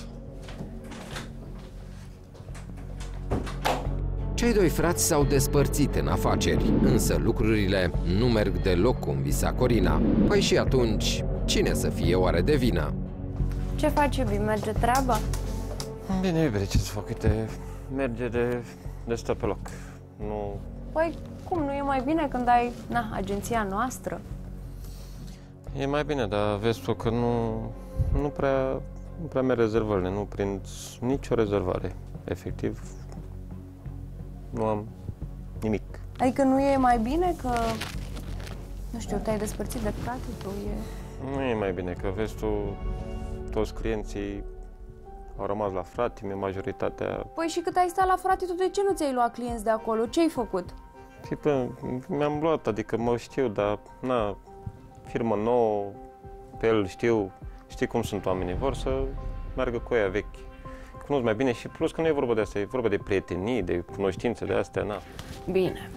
Cei doi frați s-au despărțit în afaceri, însă lucrurile nu merg deloc cum visa Corina. Păi și atunci, cine să fie oare de vină? Ce faci, iubi? Merge treaba? Bine, iubire, ce să fac? Uite, merge de stă pe loc. Nu... Păi, cum, nu e mai bine când ai, agenția noastră? E mai bine, dar vezi tu că nu prea merg rezervările, nu prind nicio rezervare. Efectiv, nu am nimic. Adică nu e mai bine că, nu știu, te-ai despărțit de frate, tu Nu e mai bine, că vezi tu, toți clienții au rămas la frate, majoritatea... Păi și cât ai stat la frate, tu de ce nu ți-ai luat clienți de acolo? Ce ai făcut? Mi-am luat, adică mă știu, dar firmă nouă, pe el știi cum sunt oamenii, vor să meargă cu ea vechi. Cunosc mai bine și plus că nu e vorba de asta, e vorba de prietenii, de cunoștințe, de astea, Bine.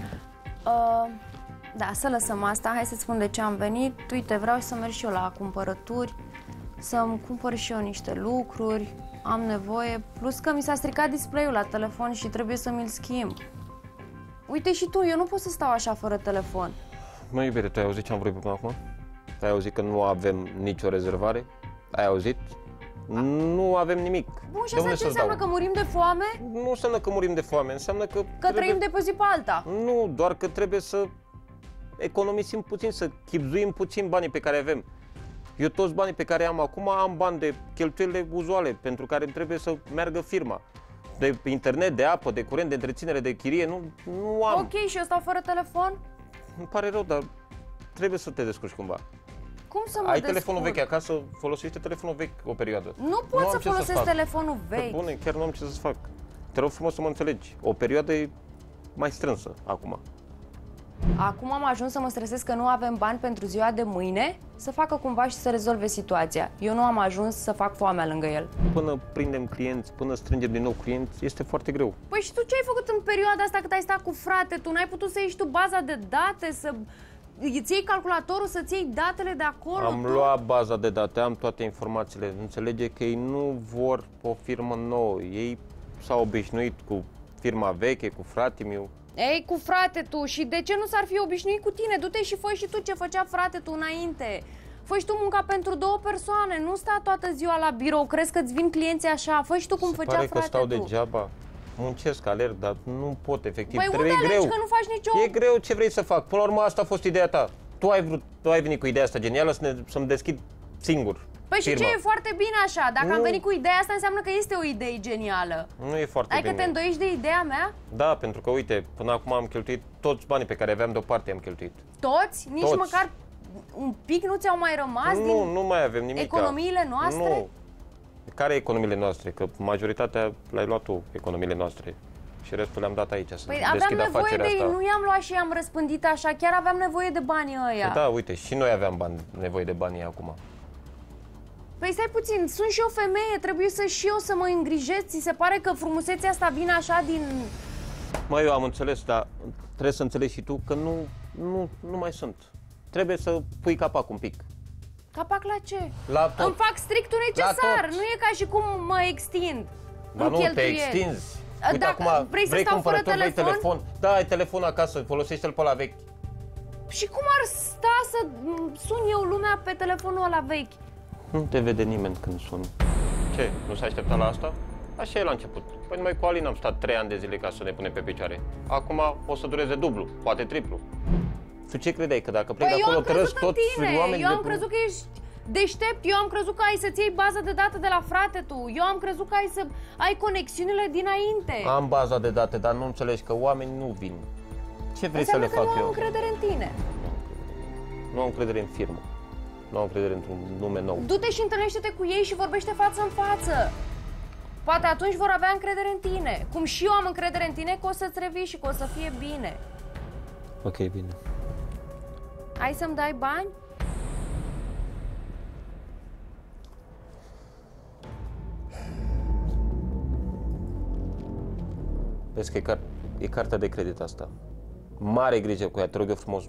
Da, să lăsăm asta, hai să-ți spun de ce am venit. Uite, vreau să merg și eu la cumpărături, să-mi cumpăr și eu niște lucruri, am nevoie, plus că mi s-a stricat display-ul la telefon și trebuie să mi-l schimb. Uite și tu, eu nu pot să stau așa fără telefon. Mă, iubire, tu ai auzit ce am vorbit până acum? Ai auzit că nu avem nicio rezervare? Ai auzit? Nu avem nimic. Bun, și asta ce înseamnă? Că murim de foame? Nu înseamnă că murim de foame, înseamnă că... Trăim de pe zi pe alta. Nu, doar că trebuie să economisim puțin, să chibzuim puțin banii pe care avem. Eu toți banii pe care am acum, am bani de cheltuielile uzuale, pentru care trebuie să meargă firma. De internet, de apă, de curent, de întreținere, de chirie, nu am. Ok, și eu stau fără telefon? Îmi pare rău, dar trebuie să te descurci cumva. Cum să mă Ai descurc? telefonul vechi acasă, folosește telefonul vechi o perioadă. Nu pot să folosesc telefonul vechi. Bune, chiar nu am ce să fac. Te rog frumos să mă înțelegi. O perioadă e mai strânsă acum. Acum am ajuns să mă stresez că nu avem bani pentru ziua de mâine, să facă cumva și să rezolve situația. Eu nu am ajuns să fac foamea lângă el. Până prindem clienți, până strângem din nou clienți, este foarte greu. Păi și tu ce ai făcut în perioada asta cât ai stat cu frate? Tu n-ai putut să ieși tu baza de date, să îți iei calculatorul să-ți iei datele de acolo? Am luat baza de date, am toate informațiile. Înțelege că ei nu vor o firmă nouă. Ei s-au obișnuit cu firma veche, cu fratimiu. Ei, cu frate tu, și de ce nu s-ar fi obișnuit cu tine? Du-te și fă și tu ce făcea frate tu înainte. Fă și tu munca pentru 2 persoane, nu sta toată ziua la birou, crezi că îți vin clienții așa, fă și tu cum făcea frate tu. Pare că stau degeaba, muncesc, alerg, dar nu pot, efectiv, Păi trebuie unde greu. alegi că nu faci nicio... E greu, ce vrei să fac? Până la urmă, asta a fost ideea ta. Tu ai venit cu ideea asta genială să-mi deschid singur Păi și firma. ce, e foarte bine așa, dacă am venit cu ideea asta înseamnă că este o idee genială. Nu e foarte Adică bine. te îndoiești de ideea mea? Da, pentru că, uite, până acum am cheltuit toți banii pe care aveam deoparte, am cheltuit. Toți? Nici Toți. măcar un pic nu ți-au mai rămas din Nu mai avem nimic. economiile noastre? Nu. Care economiile noastre? Că majoritatea le-ai luat tu, economiile noastre. Și restul le-am dat aici să Păi deschid aveam nevoie afacerea de ei, asta. nu i-am luat și i-am răspândit așa, chiar aveam nevoie de banii ăia. Da, uite, și noi aveam nevoie de banii acum. Păi stai puțin, sunt și eu femeie, trebuie și eu să mă îngrijesc, ți se pare că frumusețea asta vine așa din... Mă, eu am înțeles, dar trebuie să înțelegi și tu că nu mai sunt. Trebuie să pui capac un pic. Capac la ce? La tot. Îmi fac strictul necesar, tot. nu e ca și cum mă extind. Dar nu te cheltuieli. extinzi. Uite, Dacă acum vrei să stau fără vrei telefon? telefon. Da, ai telefon acasă, folosește-l pe ăla vechi. Și cum ar sta să sun eu lumea pe telefonul ăla vechi? Nu te vede nimeni când suni. Ce? Nu s-a așteptat la asta? Așa e la început. Păi numai cu Alin am stat 3 ani de zile ca să ne punem pe picioare. Acum o să dureze dublu, poate triplu. Tu ce credeai? Că dacă pleci de acolo trăzi toți oamenii Eu am crezut că ești deștept, eu am crezut că ai să-ți iei baza de date de la frate tu. Eu am crezut că ai să ai conexiunile dinainte. Am baza de date, dar nu înțelegi că oamenii nu vin. Ce vrei să le fac că nu eu? am încredere în tine. Nu am încredere în firmă. Nu am încredere într-un nume nou. Du-te și întâlnește-te cu ei și vorbește față în față. Poate atunci vor avea încredere în tine. Cum și eu am încredere în tine că o să-ți revii și că o să fie bine. Ok, bine. Ai să-mi dai bani? Vezi că e cartea de credit asta. Mare grijă cu ea, te rog eu frumos.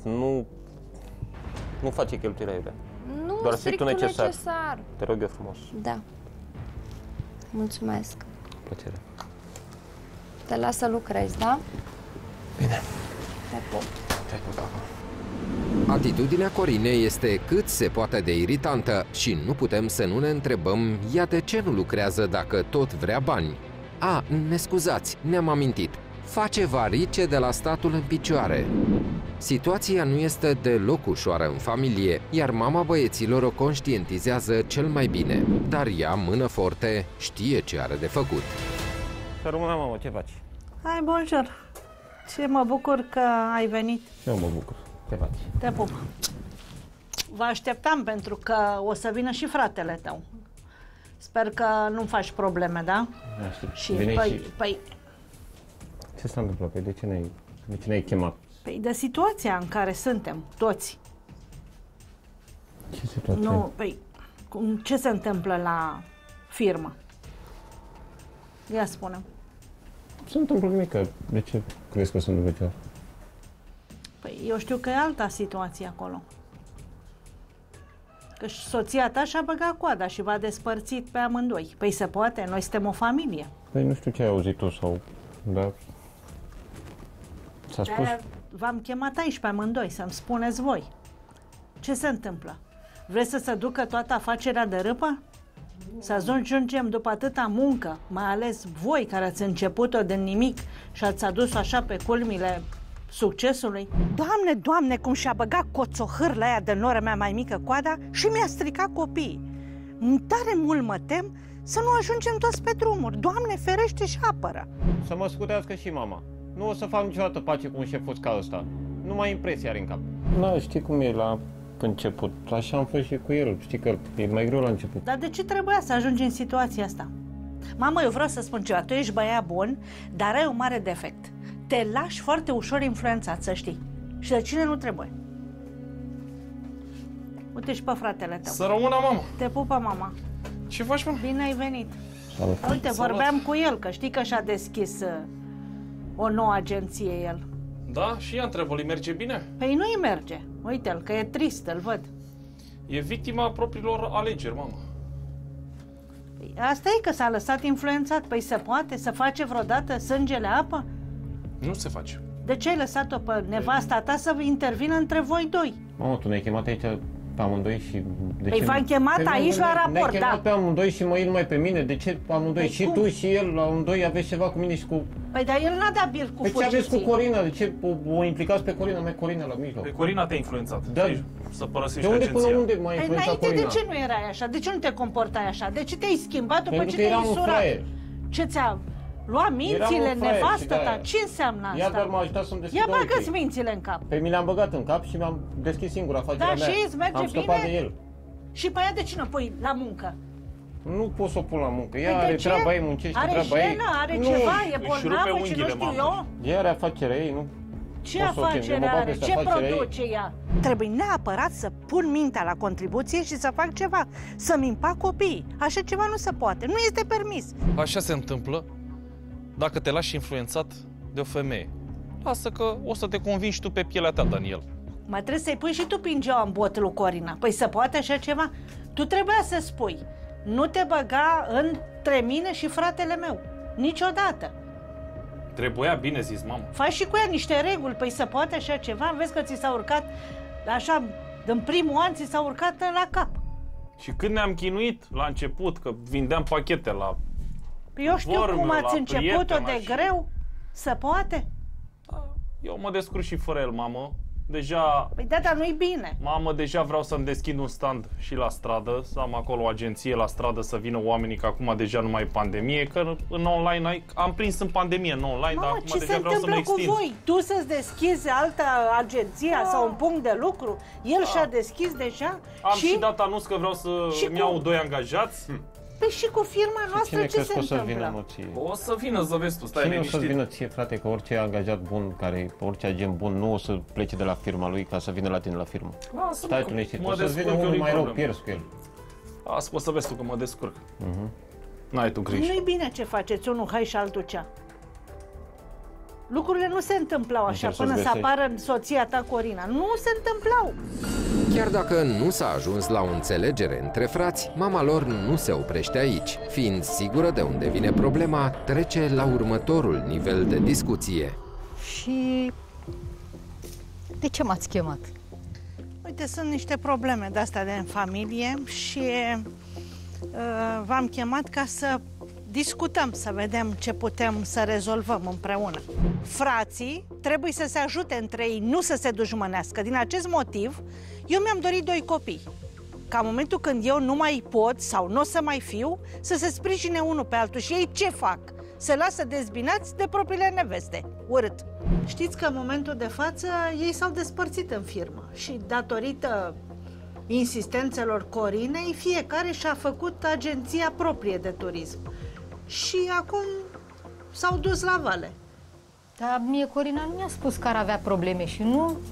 Nu face cheltuirea aiurea. Nu, Doar strictul necesar. Te rog eu frumos. Da. Mulțumesc. Plăcere. Te las să lucrezi, da? Bine. Te pup. Te pup, papa. Atitudinea Corinei este cât se poate de iritantă și nu putem să nu ne întrebăm ea de ce nu lucrează dacă tot vrea bani. Ne scuzați, ne-am amintit. Face varice de la statul în picioare. Situația nu este deloc ușoară în familie, iar mama băieților o conștientizează cel mai bine. Dar ea, mână forte, știe ce are de făcut. Să rămână, mamă, ce faci? Hai, bonjour! Ce mă bucur că ai venit. Eu mă bucur. Ce faci? Te pup. Vă așteptam pentru că o să vină și fratele tău. Sper că nu faci probleme, da? Și, păi, ce s-a întâmplat? Păi de ce ne-ai chemat? Păi de situația în care suntem, toți. Ce situație? Nu, păi, ce se întâmplă la firmă? Ia spune. Nu se întâmplă nimic. De ce crezi că se întâmplă ceva? Păi eu știu că e alta situație acolo. Că soția ta și-a băgat coada și v-a despărțit pe amândoi. Păi se poate, noi suntem o familie. Păi nu știu ce ai auzit tu sau... Da... S-a spus... V-am chemat aici pe amândoi să-mi spuneți voi. Ce se întâmplă? Vreți să se ducă toată afacerea de râpă? Să ajungem după atâta muncă, mai ales voi care ați început-o din nimic și ați adus așa pe culmile succesului? Doamne, Doamne, cum și-a băgat coțohârla aia de noră mea mai mică coada și mi-a stricat copiii. Tare mult mă tem să nu ajungem toți pe drumuri. Doamne, ferește și apără. Să mă scutească și mama. Nu o să fac niciodată pace cu un șefus ca ăsta. Nu mai impresie are în cap. Da, știi cum e la început. Așa am fost și cu el. Știi că e mai greu la început. Dar de ce trebuia să ajungi în situația asta? Mamă, eu vreau să spun ceva. Tu ești băiat bun, dar ai un mare defect. Te lași foarte ușor influențat, să știi. Și de cine nu trebuie. Uite și pe fratele tău. Să rămână, mama! Te pupă mama. Ce faci, mă? Bine ai venit. Salut. Uite, vorbeam cu el, că știi că și-a deschis o nouă agenție el. Da? Și ea întreabă, îi merge bine? Păi nu-i merge. Uite-l, că e trist, îl văd. E victima propriilor alegeri, mamă. Păi asta e că s-a lăsat influențat. Păi se poate? Să face vreodată sângele apă? Nu se face. De ce ai lăsat-o pe nevasta ta să intervină între voi doi? Mamă, tu ne-ai chemat aici pe amândoi și... Păi v-am chemat aici la raport, ne-ai chemat da. pe amândoi și mă iei numai pe mine? De ce amândoi? Păi și cum? tu și el, amândoi aveți ceva cu mine și cu... Păi dar el n-a dat bir cu Păi ce aveți cu fugiții. Corina? De ce o implicați pe Corina? Mai Corina la mijloc. Pe Corina te-a influențat. Da. Să părăsești De unde agenția. până unde m-a Păi influențat înainte Corina? de ce nu erai așa? De ce nu te comportai așa? De ce te-ai schimbat după Pentru ce că te-ai eram un însurat? fraier. Ce ți-a luat mințile, Eram un fraier și nevastă de-aia. ta? Ce înseamnă Ea doar asta? m-a ajutat să-mi deschid Ia ochii. bagă-ți mințile în cap. Pe mi le-am băgat în cap și mi-am deschis singur afacerea Da, mea. și îți merge Am scăpat bine? de el. Și pe ea de ce nu pui la muncă? Nu pot să o pun la muncă. Ea Păi de are ce? treaba ei, muncește Are treaba ei. jenă, are Nu, ceva, e își bolnavă rupe și nu unghiile, știu mamă. eu? Ea are afacerea ei, nu? Ce Pot să o chem, afacere eu mă bag are? peste Ce afacerea ei. produce ea? Trebuie neapărat să pun mintea la contribuție și să fac ceva. Să-mi împac copiii. Așa ceva nu se poate. Nu este permis. Așa se întâmplă dacă te lași influențat de o femeie. Lasă că o să te convingi tu pe pielea ta, Daniel. Mai trebuie să-i pui și tu pingeaua în bot lui Corina. Păi se poate așa ceva? Tu trebuia să spui. Nu te băga între mine și fratele meu. Niciodată. Trebuia, bine zis, mamă. Faci și cu ea niște reguli. Păi se poate așa ceva? Vezi că ți s-a urcat, așa, în primul an ți s-a urcat la cap. Și când ne-am chinuit la început, că vindeam pachete la... Păi eu știu Vormă, cum ați la început-o prietena de și- greu. Se poate? Eu mă descurc și fără el, mamă. Deja, Păi da, dar nu-i bine. mamă, deja vreau să-mi deschid un stand și la stradă, să am acolo o agenție la stradă, să vină oamenii, că acum deja nu mai e pandemie, că în online am prins în pandemie, în online, dar Mamă, acum ce deja se vreau să mă întâmplă cu extind. voi? Tu să-ți deschizi altă agenția sau un punct de lucru? El și-a deschis deja? Am și dat anunț că vreau să Și îmi cu- iau 2 angajați. Păi și cu firma noastră Cine ce crezi se că o să vină, întâmplă? mă, ție? O să vină, să vezi tu, stai Cine o să liniștit. vină ție, frate, că orice angajat bun, orice agent bun, nu o să plece de la firma lui ca să vină la tine la firmă. Lasă-mă Stai că tu liniștit, mă o să-ți descurc vină eu, unul nu-i mai rău, problemă. pierzi cu el. Asta o să vezi tu că mă descurc. N-ai tu grijă. Nu-i bine ce faceți, unul hai și altul cea. Lucrurile nu se întâmplau așa Încerci până să-ți să găsești. apară soția ta, Corina. Nu se întâmplau. Chiar dacă nu s-a ajuns la o înțelegere între frați, mama lor nu se oprește aici. Fiind sigură de unde vine problema, trece la următorul nivel de discuție. Și de ce m-ați chemat? Uite, sunt niște probleme de-astea de în familie și v-am chemat ca să discutăm, să vedem ce putem să rezolvăm împreună. Frații trebuie să se ajute între ei, nu să se dușmănească. Din acest motiv, eu mi-am dorit 2 copii. Ca în momentul când eu nu mai pot sau nu o să mai fiu, să se sprijine unul pe altul. Și ei ce fac? Se lasă dezbinați de propriile neveste. Urât. Știți că în momentul de față ei s-au despărțit în firmă și datorită insistențelor Corinei, fiecare și-a făcut agenția proprie de turism. Și acum s-au dus la vale. Dar mie Corina nu mi-a spus că ar avea probleme și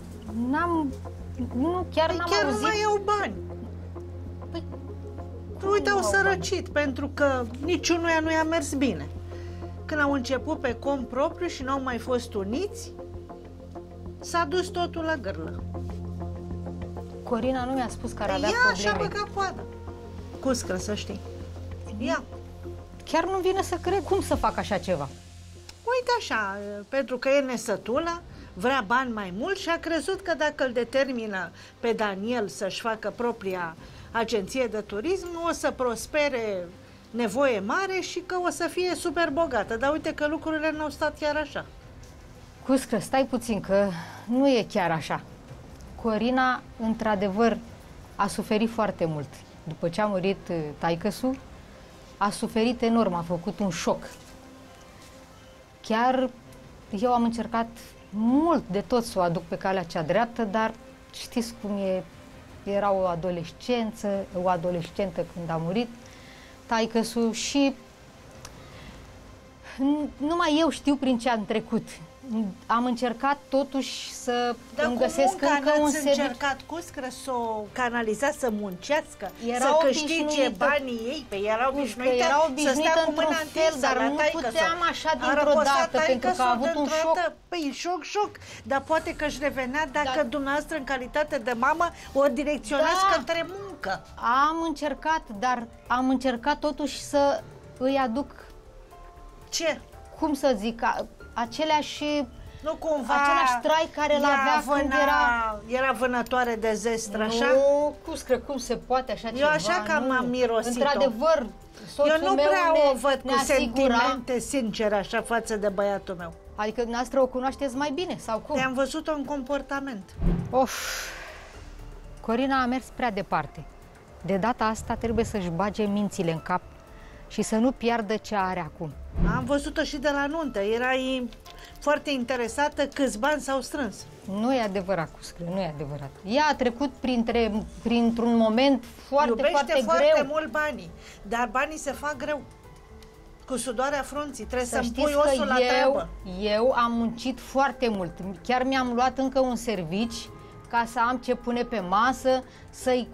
chiar n-am Chiar nu auzit. mai au bani. Păi, Uite, nu au au sărăcit pentru că niciunuia nu i-a mers bine. Când au început pe cont propriu și n-au mai fost uniți, s-a dus totul la gârlă. Corina nu mi-a spus că ar avea Ia și-a probleme. băgat coada. Cuscră, să știi. Ia. Chiar nu vine să cred cum să fac așa ceva. Uite așa, pentru că e nesătulă, vrea bani mai mult și a crezut că dacă îl determină pe Daniel să-și facă propria agenție de turism, o să prospere nevoie mare și că o să fie super bogată. Dar uite că lucrurile n-au stat chiar așa. Cuscră, stai puțin, că nu e chiar așa. Corina, într-adevăr, a suferit foarte mult. După ce a murit taică-su, a suferit enorm, a făcut un șoc. Chiar eu am încercat mult de tot să o aduc pe calea cea dreaptă, dar știți cum e, era o adolescentă când a murit taică-su și numai eu știu prin ce am trecut. am încercat totuși să Dar îmi cu găsesc munca încă un n-ați serviciu. încercat Cuscră să o canalizați, să muncească, Era să câștige obișnuită. banii ei? Pe era obișnuită, Era să obișnuită stea cu mâna într-un fel, întinsă dar la nu taică-so. puteam așa A dintr-o răposat dată, pentru că a taică-so avut un dintr-o șoc. dată. Păi, șoc, dar poate că își revenea dacă dumneavoastră, în calitate de mamă, o direcționați către muncă. Am încercat, dar am încercat totuși să îi aduc, Ce? cum să zic, aceleași... Nu cumva același trai care îl avea când era vânătoare de zestru, așa? Nu, Cuscră, cum se poate așa ceva? Eu așa că nu. am mirosit-o. Într-adevăr, soțul Eu nu meu prea ne, o văd ne cu asigura. sentimente sincere așa față de băiatul meu. Adică dumneavoastră o cunoașteți mai bine, sau cum? Te-am văzut-o în comportament. Of, Corina a mers prea departe. De data asta trebuie să-și bage mințile în cap și să nu piardă ce are acum. Am văzut-o și de la nuntă. Erai foarte interesată câți bani s-au strâns. Nu e adevărat, Cuscră, nu e adevărat. Ea a trecut printr-un moment foarte foarte greu. mult banii, dar banii se fac greu. Cu sudoarea frunții, trebuie să-mi știți pui osul la treabă. eu am muncit foarte mult. Chiar mi-am luat încă un servici ca să am ce pune pe masă, să-i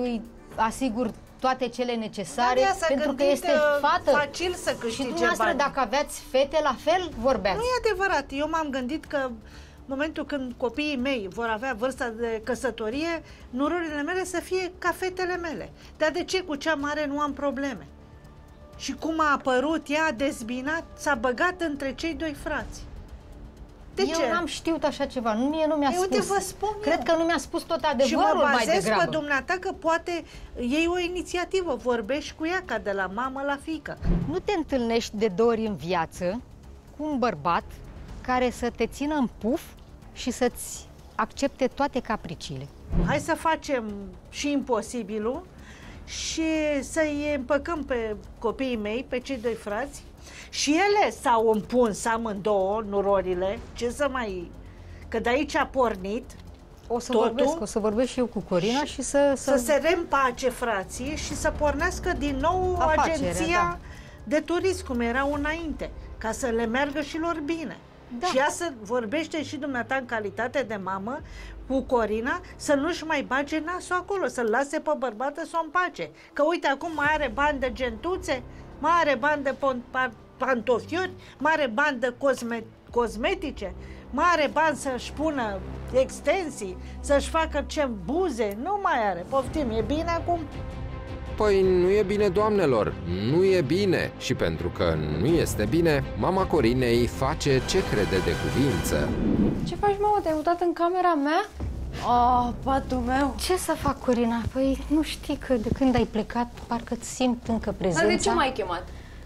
asigur toate cele necesare, pentru că este fată. Facil să câștige și dumneavoastră, bani. dacă aveați fete, la fel vorbeați. Nu e adevărat. Eu m-am gândit că în momentul când copiii mei vor avea vârsta de căsătorie, nurorile mele să fie ca fetele mele. Dar de ce cu cea mare nu am probleme? Și cum a apărut ea, a dezbinat, s-a băgat între cei doi frați. De ce? Eu n-am știut așa ceva, mie nu mi-a spus. Uite, vă spun Cred că nu mi-a spus tot adevărul și mă mai bazez degrabă. pe dumneata că poate iei o inițiativă, vorbești cu ea ca de la mamă la fiică. Nu te întâlnești de 2 ori în viață cu un bărbat care să te țină în puf și să-ți accepte toate capriciile. Hai să facem și imposibilul și să-i împăcăm pe copiii mei, pe cei doi frați. Și ele s-au împuns amândouă, nurorile, ce să mai... Că de aici a pornit o să totul. O să vorbesc și eu cu Corina și să se reîmpace frații și să pornească din nou agenția de turism, cum erau înainte, ca să le meargă și lor bine. Da. Și ea să vorbește și dumneata în calitate de mamă cu Corina să nu-și mai bage nasul acolo, să-l lase pe bărbată să o împace. Că uite, acum mai are bani de gentuțe, mai are bani de pantofiori, mai are bani de cosmetice, mai are bani să-și pună extensii, să-și facă ce buze, nu mai are. Poftim, e bine acum? Păi nu e bine, doamnelor, nu e bine. Și pentru că nu este bine, mama Corinei face ce crede de cuvință. Ce faci, mamă? Te-ai mutat în camera mea? Oh, patul meu! Ce să fac, Corina? Păi nu știi că de când ai plecat, parcă-ți simt încă prezența. Dar de ce m-ai chemat?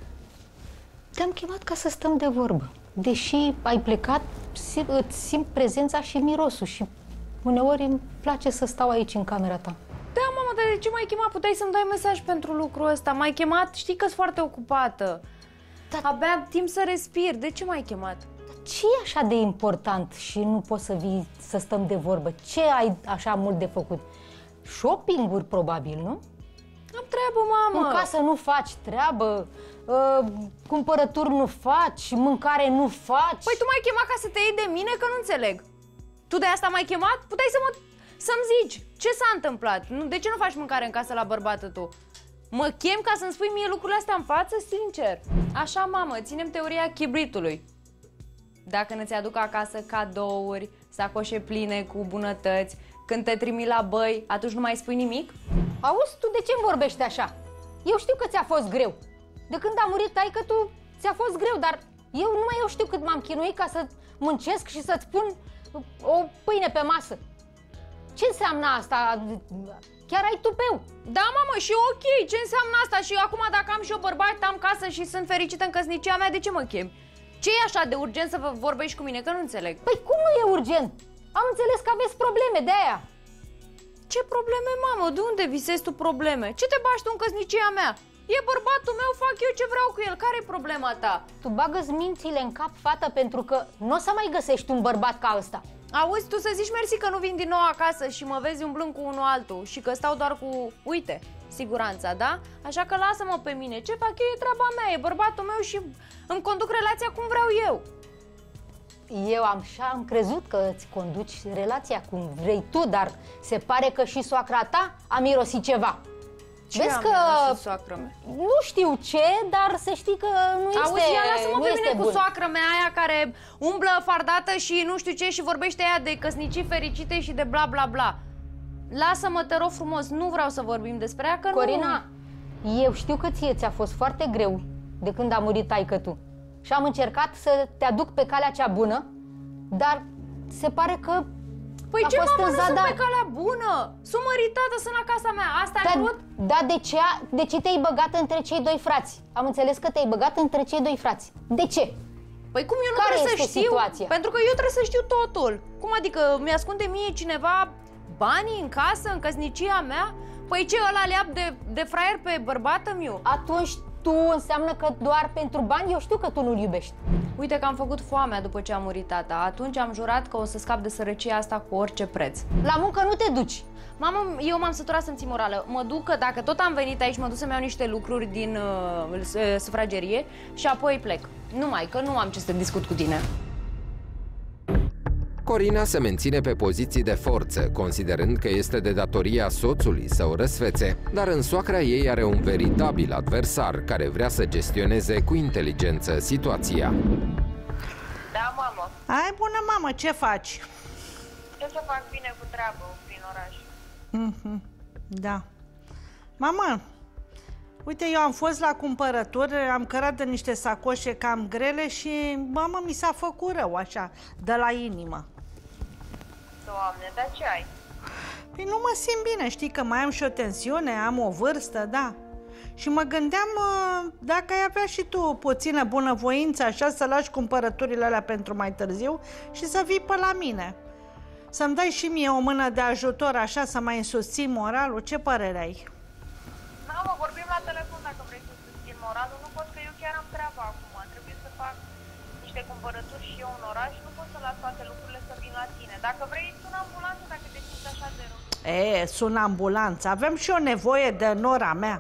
Te-am chemat ca să stăm de vorbă. Deși ai plecat, îți simt prezența și mirosul și uneori îmi place să stau aici în camera ta. Da, mamă, dar de ce m-ai chemat? Puteai să-mi dai mesaj pentru lucrul ăsta. M-ai chemat, știi că-s foarte ocupată. Abia am timp să respir. De ce m-ai chemat? Ce e așa de important și nu poți să vii să stăm de vorbă? Ce ai așa mult de făcut? Shopping-uri, probabil, nu? Am treabă, mamă! În casă nu faci treabă, cumpărături nu faci, mâncare nu faci. Păi tu m-ai chemat ca să te iei de mine, că nu înțeleg. Tu de asta m-ai chemat? Puteai să-mi zici ce s-a întâmplat. De ce nu faci mâncare în casă la bărbată tu? Mă chem ca să-mi spui mie lucrurile astea în față, sincer. Așa, mamă, ținem teoria chibritului. Dacă ne ți-aduc acasă cadouri, sacoșe pline cu bunătăți, când te trimit la băi, atunci nu mai spui nimic? Auzi, tu de ce îmi vorbești așa? Eu știu că ți-a fost greu. De când a murit taică-tu, ți-a fost greu, dar eu numai eu știu cât m-am chinuit ca să muncesc și să-ți pun o pâine pe masă. Ce înseamnă asta? Chiar ai tupeu. Da, mamă, și ok, ce înseamnă asta? Și acum dacă am și o bărbat, am casă și sunt fericită în căsnicia mea, de ce mă chem? Ce e așa de urgent să vorbești cu mine? Că nu înțeleg. Păi cum nu e urgent? Am înțeles că aveți probleme de aia. Ce probleme, mamă? De unde visezi tu probleme? Ce te bași tu în căsnicia mea? E bărbatul meu, fac eu ce vreau cu el. Care-i problema ta? Tu bagă-ți mințile în cap, fată, pentru că nu o să mai găsești un bărbat ca ăsta. Auzi, tu să zici mersi că nu vin din nou acasă și mă vezi umblând cu unul altul și că stau doar cu, uite, siguranța, da? Așa că lasă-mă pe mine. Ce fac eu e treaba mea, e bărbatul meu și îmi conduc relația cum vreau eu. Eu am crezut că îți conduci relația cum vrei tu, dar se pare că și soacra ta a mirosit ceva. Ce Vezi am că mirosit, soacră mea? nu știu ce, dar să știi că nu este. Auzi, ia lasă-mă pe mine bun. cu soacră mea aia care umblă fardată și nu știu ce și vorbește aia de căsnicii fericite și de bla bla bla. Lasă-mă, te rog frumos, nu vreau să vorbim despre ea, că Corina, eu știu că ție ți-a fost foarte greu de când a murit taică-tu și am încercat să te aduc pe calea cea bună, dar se pare că Păi a ce, fost mamă, în nu sunt zadar. pe calea bună? Sunt măritată, sunt la casa mea, asta e tot? Da, de ce te-ai băgat între cei doi frați? Am înțeles că te-ai băgat între cei doi frați. De ce? Păi cum eu nu Care trebuie să este știu? situația? Pentru că eu trebuie să știu totul. Cum adică mi-ascunde mie cineva banii în casă, în căsnicia mea? Păi ce, ăla leap de fraier pe bărbată miu? Atunci tu înseamnă că doar pentru bani? Eu știu că tu nu-l iubești. Uite că am făcut foamea după ce a murit tata. Atunci am jurat că o să scap de sărăcia asta cu orice preț. La muncă nu te duci. Mamă, eu m-am săturat să-mi ții morală. Mă duc, că dacă tot am venit aici, mă duc să-mi iau niște lucruri din sufragerie și apoi plec. Numai că nu am ce să discut cu tine. Corina se menține pe poziții de forță, considerând că este de datoria soțului să o răsfețe, dar în soacra ei are un veritabil adversar care vrea să gestioneze cu inteligență situația. Da, mamă. Ai, bună mamă, ce faci? Ce să fac, bine cu treabă prin oraș. Da. Mamă, uite, eu am fost la cumpărături, am cărat de niște sacoșe cam grele și, mamă, mi s-a făcut rău, așa, de la inimă. Doamne, dar ce ai? Păi nu mă simt bine, știi că mai am și o tensiune, am o vârstă, da. Și mă gândeam dacă ai avea și tu puțină bunăvoință, așa, să lași cumpărăturile alea pentru mai târziu și să vii pe la mine. Să-mi dai și mie o mână de ajutor, așa, să mai susții moralul. Ce părere ai? Mamă, vorbim la telefon dacă vrei să susțin moralul. Nu pot, că eu chiar am treaba acum. Trebuie să fac niște cumpărături și eu în oraș. Nu pot să las toate lucrurile să vin la tine. Dacă vrei, sun ambulanță dacă te simți așa de rău. Sun ambulanță. Avem și o nevoie de nora mea.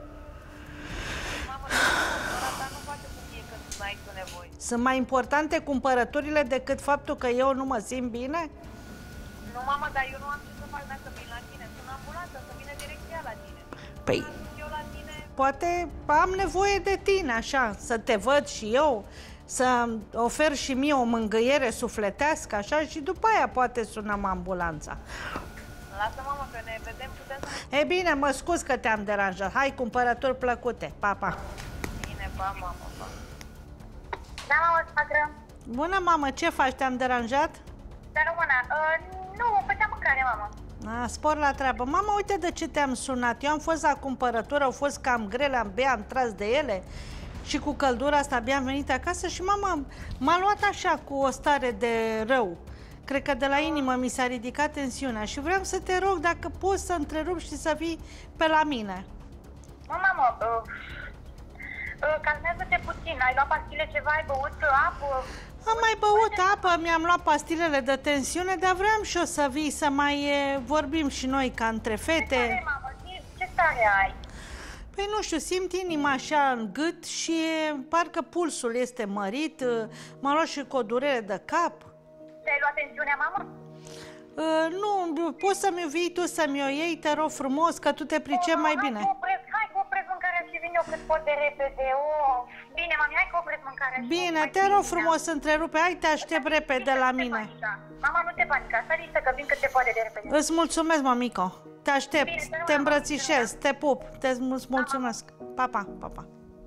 Mamă, nora ta nu poate să fie când n-ai tu nevoie. Sunt mai importante cumpărăturile decât faptul că eu nu mă simt bine? Nu, mamă, dar eu nu am ce să fac dacă vin la tine. Sun ambulanță, să vină direct ea la tine. Păi, Eu la tine... poate am nevoie de tine, așa, să te văd și eu, să ofer și mie o mângâiere sufletească, așa, și după aia poate sunăm ambulanța. Lasă, mamă, că ne vedem, putem să... E bine, mă scuz că te-am deranjat. Hai, cumpărături plăcute. Pa, pa. Bine, pa, mamă, pa. Da, mamă, soacră. Bună, mamă, ce faci? Te-am deranjat? Dar română, nu, făceam mâncare, mamă. Spor la treabă. Mama, uite de ce te-am sunat. Eu am fost la cumpărături, au fost cam grele, am tras de ele și cu căldura asta abia am venit acasă și mama m-a luat așa cu o stare de rău. Cred că de la inimă mi s-a ridicat tensiunea și vreau să te rog dacă poți să întrerup și să vii pe la mine. Mamă, calmează-te puțin. Ai luat pastile ceva, ai băut apă? Am mai băut apă, mi-am luat pastilele de tensiune, dar vreau și eu să vii să mai vorbim și noi ca între fete. Ce stare, mamă? Ce stare ai? Păi nu știu, simt inima așa în gât și parcă pulsul este mărit, m-a luat și cu o durere de cap. Ți-ai luat tensiunea, mamă? Nu, poți să-mi vii tu să-mi o iei, te rog frumos, că tu te pricepi mai bine. Hai că opresc mâncarea și vin eu cât pot de repede. Bine, mami, hai că opresc mâncarea. Bine, te rog frumos, întrerupe, hai, te aștept repede la mine. Mama, nu te panica, stai liniștită că vin cât se poate de repede. Îți mulțumesc, mămico, te aștept, te îmbrățișez, te pup, îți mulțumesc. Pa, pa, pa, pa.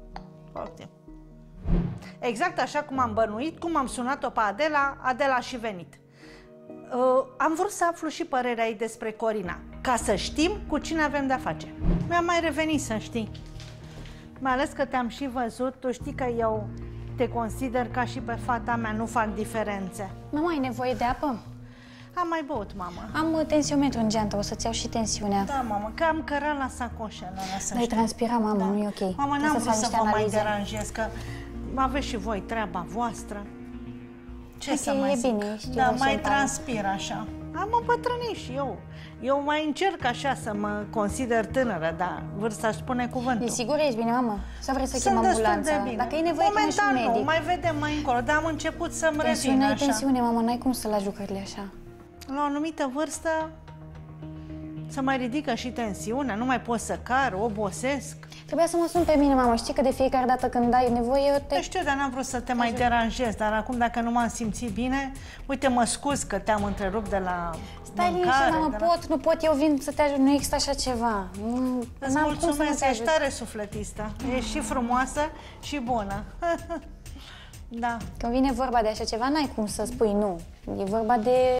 Exact așa cum am bănuit, cum am sunat-o pe Adela, Adela a și venit. Am vrut să aflu și părerea ei despre Corina, ca să știm cu cine avem de-a face. Mi-a mai revenit, să știi. Mai ales că te-am și văzut, tu știi că eu te consider ca și pe fata mea, nu fac diferențe. Mama, ai nevoie de apă? Am mai băut, mamă. Am tensiometru în geantă, o să-ți iau și tensiunea. Da, mamă, că am cărat la sacoșele alea, să Ai transpirat, mamă, da. Nu e ok. Mamă, Trebuie n-am vrut să vă mai analize. deranjez, că aveți și voi treaba voastră. Ce Hai să că mai e zic? bine, știu da, eu mai ce-mi pare. transpir așa. Am îmbătrânit și eu. Eu mai încerc așa să mă consider tânără, dar vârsta își spune cuvântul. E sigur ești bine, mamă? Sau vrei să Sunt chem destul ambulanța? de bine. Dacă e nevoie, chemă și momentan medic. nu, mai vedem mai încolo, dar am început să-mi revin Tensiune, așa. tensiune, mamă, n-ai cum să lași lucrurile așa. La o anumită vârstă să mai ridică și tensiunea, nu mai pot să car, obosesc. Trebuia să mă sun pe mine, mamă, știi că de fiecare dată când ai nevoie, eu te... Nu știu, dar n-am vrut să te mai deranjez, dar acum dacă nu m-am simțit bine, uite, mă scuz că te-am întrerupt de la Stai mâncare. liniște, mamă, pot, nu pot, eu vin să te ajut, nu există așa ceva. Îți mulțumesc, ești tare sufletistă. Ești și frumoasă și bună. Da. Când vine vorba de așa ceva, n-ai cum să spui nu. E vorba de...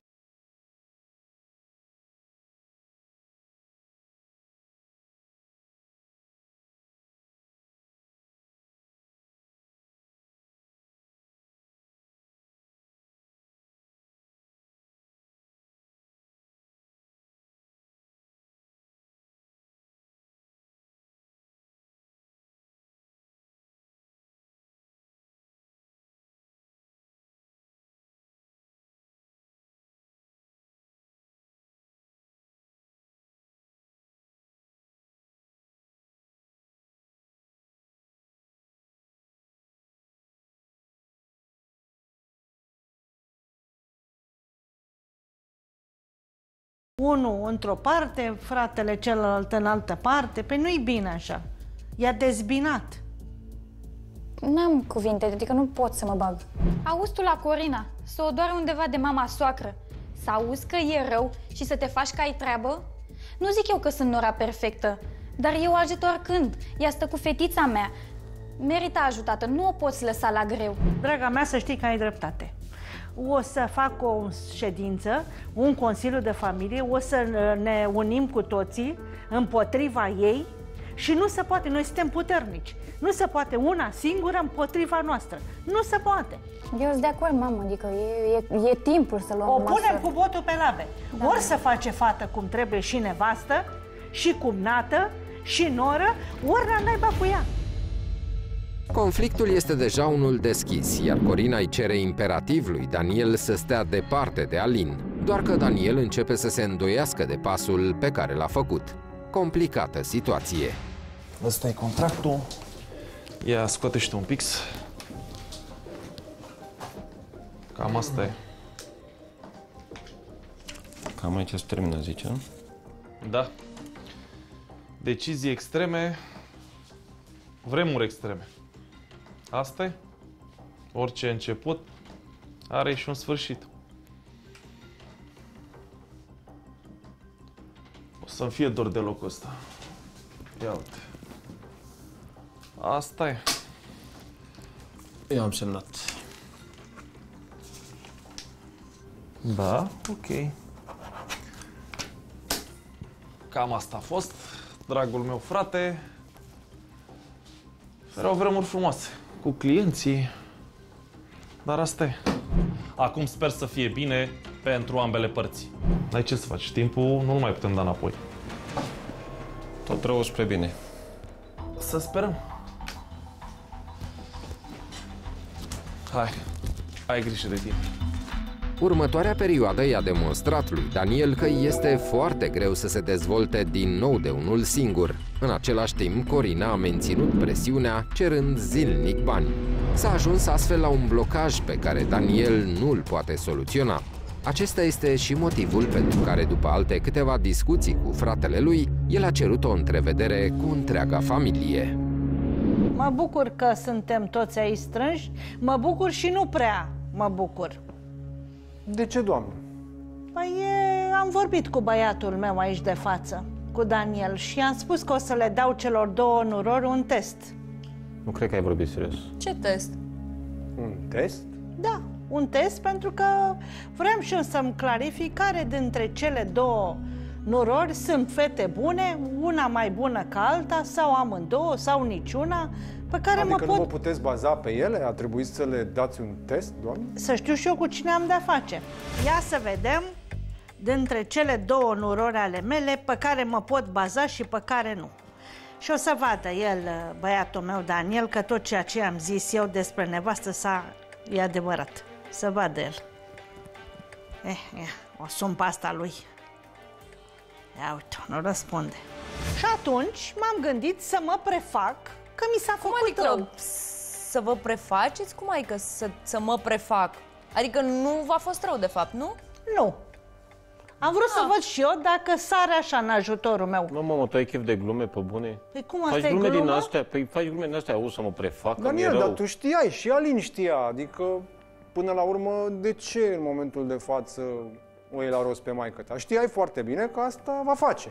Unul într-o parte, fratele celălalt în altă parte. Păi nu-i bine așa. I-a dezbinat. N-am cuvinte, adică nu pot să mă bag. Auzi tu la Corina, să o doare undeva de mama soacră, să auzi că e rău și să te faci că ai treabă? Nu zic eu că sunt nora perfectă, dar eu ajut oricând. Ea stă cu fetița mea. Merită ajutată, nu o poți lăsa la greu. Draga mea, să știi că ai dreptate. O să fac o ședință, un consiliu de familie, o să ne unim cu toții împotriva ei și nu se poate, noi suntem puternici. Nu se poate una singură împotriva noastră. Nu se poate. Eu sunt de acord, mamă, adică e timpul să luăm o măsuri. punem cu botul pe labe. Da. Ori să face fată cum trebuie și nevastă, și cumnată, și noră, ori la naiba cu ea. Conflictul este deja unul deschis, iar Corina îi cere imperativ lui Daniel să stea departe de Alin. Doar că Daniel începe să se îndoiască de pasul pe care l-a făcut. Complicată situație. Ăsta e contractul. Ia, scoate și tu un pix. Cam asta e. Cam aici se termină, zice, nu? Da. Decizii extreme, vremuri extreme. Asta e. Orice început are și un sfârșit. O să-mi fie dor de locul ăsta. Ia uite. Asta e. Eu am semnat. Da, ok. Cam asta a fost, dragul meu frate. Erau vremuri frumoase, cu clienții, dar asta e. Acum sper să fie bine pentru ambele părți. Dar ce să faci? Timpul nu mai putem da înapoi. Tot rău spre bine. Să sperăm. Hai, ai grijă de tine. Următoarea perioadă i-a demonstrat lui Daniel că este foarte greu să se dezvolte din nou de unul singur. În același timp, Corina a menținut presiunea, cerând zilnic bani. S-a ajuns astfel la un blocaj pe care Daniel nu îl poate soluționa. Acesta este și motivul pentru care, după alte câteva discuții cu fratele lui, el a cerut o întrevedere cu întreaga familie. Mă bucur că suntem toți aici strânși, mă bucur și nu prea mă bucur. De ce, doamnă? Păi am vorbit cu băiatul meu aici de față, cu Daniel, și am spus că o să le dau celor două nurori un test. Nu cred că ai vorbit serios. Ce test? Un test? Da, un test, pentru că vrem și eu să-mi clarific care dintre cele două nurori sunt fete bune, una mai bună ca alta, sau amândouă, sau niciuna, pe care adică mă pot... nu vă puteți baza pe ele? A trebuit să le dați un test, doamnă? Să știu și eu cu cine am de-a face. Ia să vedem dintre cele două nurori ale mele pe care mă pot baza și pe care nu. Și o să vadă el, băiatul meu Daniel, că tot ceea ce am zis eu despre nevastă sa e adevărat. Să vadă el. Ia. O sun pe asta lui. Ia uite, nu răspunde. Și atunci m-am gândit să mă prefac că mi s-a făcut adică rău. să vă prefaceți? Cum adică să mă prefac? Adică nu v-a fost rău, de fapt, nu? Nu. Am vrut să văd și eu dacă sare așa în ajutorul meu. Mamă, tu ai chef de glume, pe bune? Păi cum, Faci asta e glume din glumă? astea? Păi faci glume din astea, auzi să mă prefac, că mi-e Daniel, dar rău. tu știai, și Alin știa, adică până la urmă, de ce în momentul de față o iei la rost pe maică-ta? Știai foarte bine că asta va face.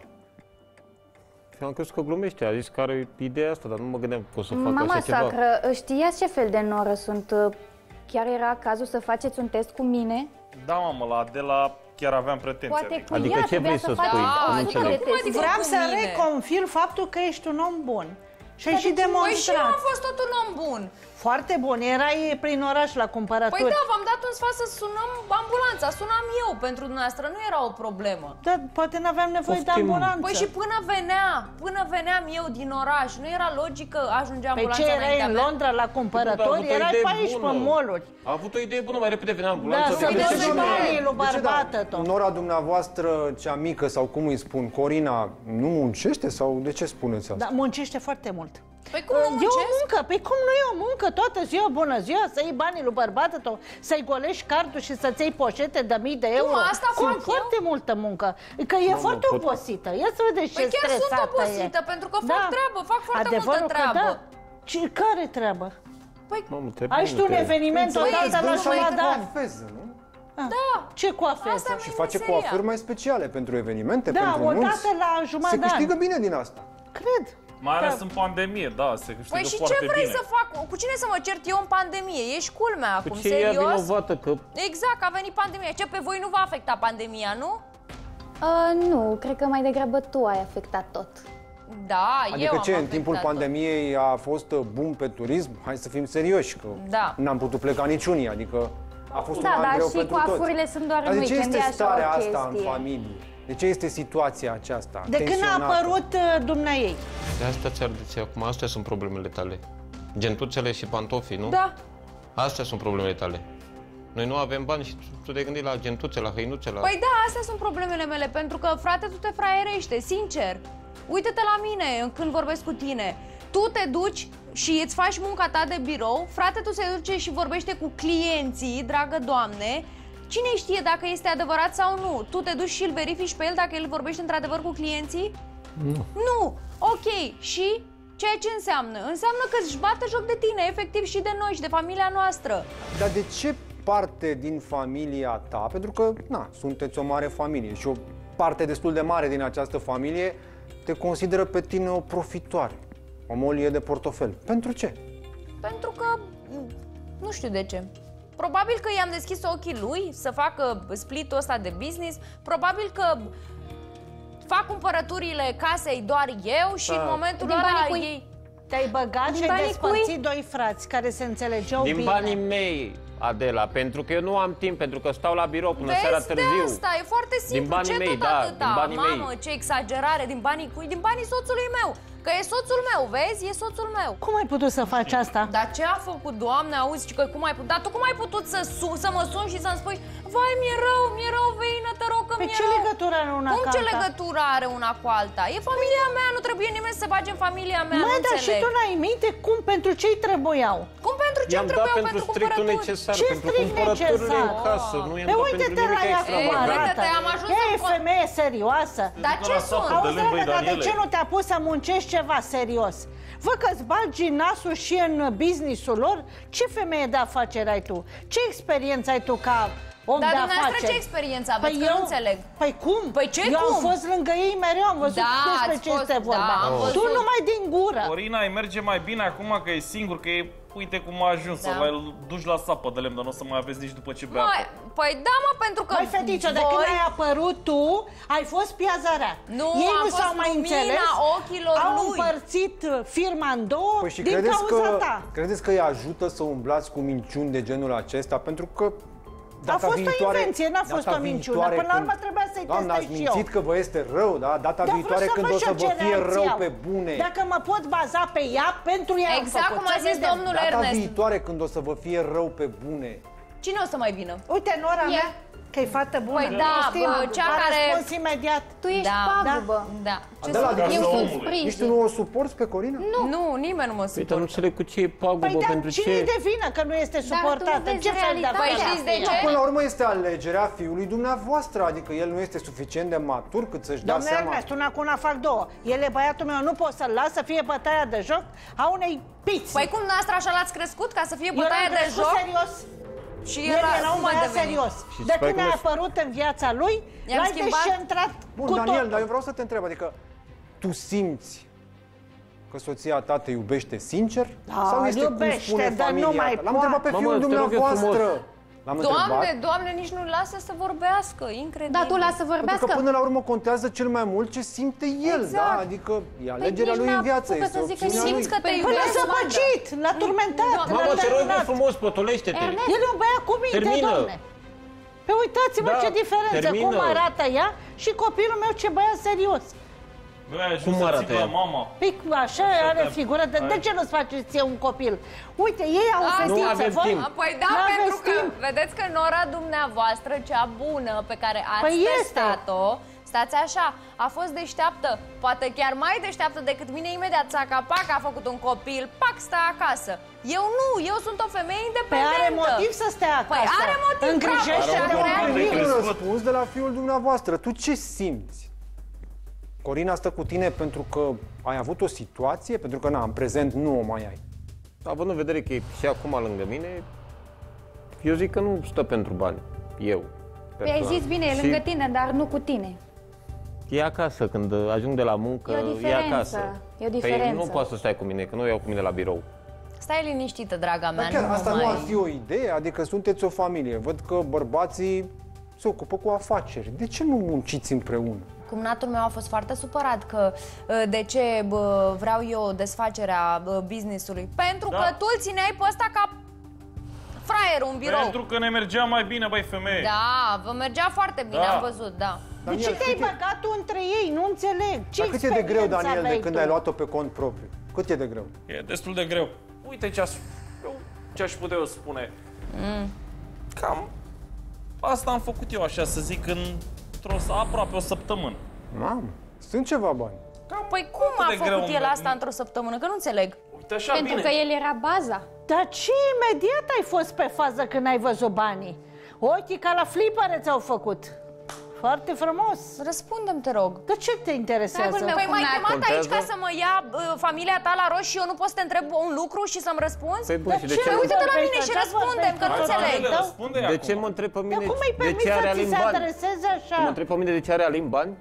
Eu am crezut că glumește, a zis că are ideea asta, dar nu mă gândeam că o să facă Mama așa ceva. sacră, știați ce fel de noră sunt? Chiar era cazul să faceți un test cu mine? Da, mamă, la Adela chiar aveam pretenții. Poate cu Adică ea ce trebuia vrei să să faci spui? Nu 100 de înțeleg. teste. Vreau cu să mine? reconfirm faptul că ești un om bun. Și ai și Păi și eu demonstrat. am fost tot un om bun. Foarte bun. Erai prin oraș la cumpărături. Păi da, v-am dat un sfat să sunăm ambulanța. Sunam eu pentru dumneavoastră, nu era o problemă. Dar poate n-aveam nevoie de Poftim. ambulanță. Păi și până veneam eu din oraș, nu era logic că ajungea Păi ambulanța ce, erai înaintea în mea? Londra la Dar a cumpărături? avut o Erai idee pe aici, bună. pe mall-uri. A avut o idee bună, mai repede venea Da, ambulanța. să decât vezi să vină. banii lui De ce, bărbată da, tot. nora dumneavoastră, cea mică sau cum îi spun, Corina, nu muncește sau de ce spuneți asta? Da, muncește foarte mult. Păi cum nu E o muncesc? muncă, păi cum nu e o muncă? Toată ziua, bună ziua, să iei banii lui bărbată tău, să-i golești cardul și să-ți iei poșete de mii de euro. asta Sunt fac eu? foarte multă muncă. Că e foarte obosită. Ia să vedeți Păi ce chiar sunt stresată obosită, e. pentru că fac treabă, fac foarte Adevărul multă că treabă. Da. Care treabă? Mamă, te Ai și tu un bune, te- eveniment odată la Dânsa Jumădan. coafeză, nu? Da. Ce coafeză? Asta Și mi-e face meseria. coafuri mai speciale pentru evenimente, Da, pentru odată nunți. la Se Jumădan. câștigă bine din asta. Cred. Mai ales în pandemie, da, se câștigă Păi și foarte ce vrei bine. să fac? Cu cine să mă cert eu în pandemie? Ești culmea acum, Cu ce e ea serios? vinovată? Că Exact, a venit pandemia. Ce, pe voi nu va afecta pandemia, nu? Nu, cred că mai degrabă tu ai afectat tot. Da, eu Adică am ce, în timpul afectat-o. pandemiei a fost boom pe turism? Hai să fim serioși, că Da. n-am putut pleca niciunii, adică a fost un Da, an dar greu și pentru toți. coafurile sunt doar Dar în de ce weekend, este e așa starea o asta în chestie. familie? De ce este situația aceasta De când a tensionată? apărut dumneaei? de asta ți-ar zice acum, astea sunt problemele tale. Gentuțele și pantofii, nu? Da. Astea sunt problemele tale. Noi nu avem bani și tu te gândi la gentuțe, la hăinuțe, la... Păi da, astea sunt problemele mele, pentru că, frate, tu te fraierește, sincer. Uite-te la mine când vorbesc cu tine. Tu te duci și îți faci munca ta de birou, frate, tu se duce și vorbește cu clienții, dragă Doamne. Cine știe dacă este adevărat sau nu? Tu te duci și îl verifici pe el dacă el vorbește într-adevăr cu clienții? Nu. Ok. Și ceea ce înseamnă? Înseamnă că își bate joc de tine, efectiv, și de noi și de familia noastră. Dar de ce parte din familia ta, pentru că, na, sunteți o mare familie și o parte destul de mare din această familie te consideră pe tine o profitoare, o molie de portofel. Pentru ce? Pentru că nu știu de ce. Probabil că i-am deschis ochii lui să facă split-ul ăsta de business. Probabil că fac cumpărăturile casei doar eu și în momentul Din ăla banii cui? ei... Te-ai băgat Din și ai banii despărțit doi frați care se înțelegeau Din bine. banii mei, Adela, pentru că eu nu am timp, pentru că stau la birou până seara Vezi, târziu. de asta, e foarte simplu. Din banii Ce mei, tot da, atâta? din banii Mamă, mei. ce exagerare, din banii cui? Din banii soțului meu. Că e soțul meu, vezi? E soțul meu. Cum ai putut să faci asta? Dar ce a făcut, Doamne, auzi, că cum ai putut? Dar tu cum ai putut să mă suni și să-mi spui vai, mi-e rău, veină, te rog că Pe mi-e ce rău. legătură are una Cum cu ce alta? legătură are una cu alta? E familia mea, nu trebuie nimeni să se bage în familia mea, Măi, nu dar și înțeleg. tu n-ai minte cum pentru ce-i trebuiau? Cum pentru ce I-am dat trebuiau pentru pentru strictul cumpărături? necesar, Ce pentru strict cumpărăturile în necesar? casă. Nu i-am Pe dat pentru uite-te la nimic ea cum extravagant. arată. uite-te, am ajuns E în femeie serioasă. Dar ce la sunt? sapă. Auzi, Dă-le-mi, băi, dragă, dar de Daniele. ce nu te-a pus să muncești ceva serios? Văd că-ți bagi nasul și în business-ul lor. Ce femeie de afaceri ai tu? Ce experiență ai tu ca om Dar de dumneavoastră afaceri? ce experiență aveți? Că nu înțeleg. Păi cum? Păi ce eu cum? am fost lângă ei mereu, am văzut Da, despre ați ce fost, este vorba. da, am Tu văzut. numai din gură. Corina îi merge mai bine acum că e singur, că e, uite cum a ajuns, Da. să mai duci la sapă de lemn, dar nu o să mai aveți nici după ce bea Mai, apă. păi da, mă, pentru că Măi, fetiță, de când ai apărut tu, ai fost piazărea. Nu, Ei am nu fost s-au mai lumina înțeles, ochilor au lui. împărțit firma în două Păi și din cauza ta. credeți că îi ajută să umblați cu minciuni de genul acesta? Pentru că A fost o invenție, n-a fost o minciună. Până la urmă trebuia să-i Doamna, ați testez și eu. mințit că vă este rău, da? Data Dar viitoare vreau să când văd o și să eu vă ce fie reacție rău au. pe bune. Dacă mă pot baza pe ea, pentru ea am Exact făcut. cum a Să zis vedem. domnul Data Ernest. viitoare când o să vă fie rău pe bune. Cine o să mai vină? Uite, nora E. mea, Că e fată bună. Păi da, Știm, cea a care... răspuns imediat. Tu ești pagubă. Da. Adela, adică Eu sunt sprins. nici tu nu o suporți pe Corina? Nu, nimeni nu mă Uite, nu suportă. înțeleg cu ce e pagubă, Păi da, pentru cine ce... de vină că nu este suportată? vezi Ce fel de realitatea. Păi afacere? știți de ce? Până la urmă este alegerea fiului dumneavoastră, adică el nu este suficient de matur cât să-și dea Domnule seama. Ernest, una cu una fac două. El e băiatul meu, nu pot să-l las să fie bătaia de joc a unei piți. Păi cum noastră așa l-ați crescut? Ca să fie Eu bătaie l-am de crescut joc? serios. Și El era un cum a băiat devenit? serios. Și De sper când că a nu- apărut în viața lui, I-am l-ai schimbat? descentrat Bun, cu Daniel, totul. dar eu vreau să te întreb, adică tu simți că soția ta te iubește sincer? Da, sau este iubește, cum spune dar familia nu mai ta? L-am întrebat pe poate. fiul Mamă, te rog eu dumneavoastră. L-am Doamne, întrebat. Doamne, nici nu lasă să vorbească, incredibil. Dar tu lasă Pentru vorbească. că până la urmă contează cel mai mult ce simte el, Exact. da? Adică e alegerea nici lui în n-a viață, făcut este să zică opțiunea lui. Simți că te Păi Până iubesc? s-a băgit, l-a turmentat, l-a Mamă, te rog eu terminat. frumos, potolește-te! Ernest, El e un băiat cu minte, Termină. domne. Păi uitați-vă Da, ce diferență, termină. cum arată ea și copilul meu ce băiat serios. Cum arată ea? Mama. Păi așa are figură, de ce nu-ți faceți ție un copil? Uite, ei au Ah, fetiță, avem voi? timp. Păi da, N-aveți pentru că timp. vedeți că nora dumneavoastră, cea bună pe care ați Păi este. testat-o, stați așa, a fost deșteaptă, poate chiar mai deșteaptă decât mine, imediat țaca-pac, a făcut un copil, pac, stă acasă. Eu nu, eu sunt o femeie Păi independentă. are motiv să stea acasă. Păi are motiv, Îngrijește bravo, de un are copil. Un răspuns de la fiul dumneavoastră. Tu ce simți? Corina stă cu tine pentru că ai avut o situație? Pentru că, în prezent nu o mai ai. Având în vedere că e și acum lângă mine, eu zic că nu stă pentru bani. Eu. Păi ai personal. zis bine, e Și lângă tine, dar nu cu tine. E acasă, când ajung de la muncă, E o e diferență, acasă. e o Păi diferență. nu poate să stai cu mine, că nu o iau cu mine la birou. Stai liniștită, draga mea, Dar chiar nu asta mai... nu ar fi o idee? Adică sunteți o familie. Văd că bărbații se ocupă cu afaceri. De ce nu munciți împreună? Cumnatul meu a fost foarte supărat că de ce vreau eu desfacerea business-ului. Pentru că tu îl țineai pe ăsta ca fraierul în birou. Pentru că ne mergea mai bine, băi, femeie. Da, vă mergea foarte bine, Da. am văzut, da. De ce te-ai băgat tu între ei? Nu înțeleg. Ce Dar cât e de greu, experiență Daniel, de aveai când tu? ai luat-o pe cont propriu? Cât e de greu? E destul de greu. Uite ce aș putea eu spune. Cam asta am făcut eu, așa să zic, aproape o săptămână. Mamă, sunt ceva bani. Păi cum Atât a de greu, făcut el mă. asta într-o săptămână? Că nu înțeleg. Uite așa Pentru bine. că el era baza. Dar ce imediat ai fost pe fază când ai văzut banii? Ochii ca la flipăre ți-au făcut. Foarte frumos. Răspundem, te rog. De ce te interesează? Dragul meu, Păi m-ai cumnat. chemat aici Contează? ca să mă ia familia ta la roș și eu nu pot să te întreb un lucru și să-mi răspunzi? Păi bun, și de ce, Păi uite-te la mine vorbești? și Ce răspundem, că nu vorbești? înțeleg. Daniele, răspunde de acum. ce mă întreb pe Dar mine cum îi de permis ce are să ți Alin se bani? adreseze așa? Mă întreb pe mine de ce are Alin bani?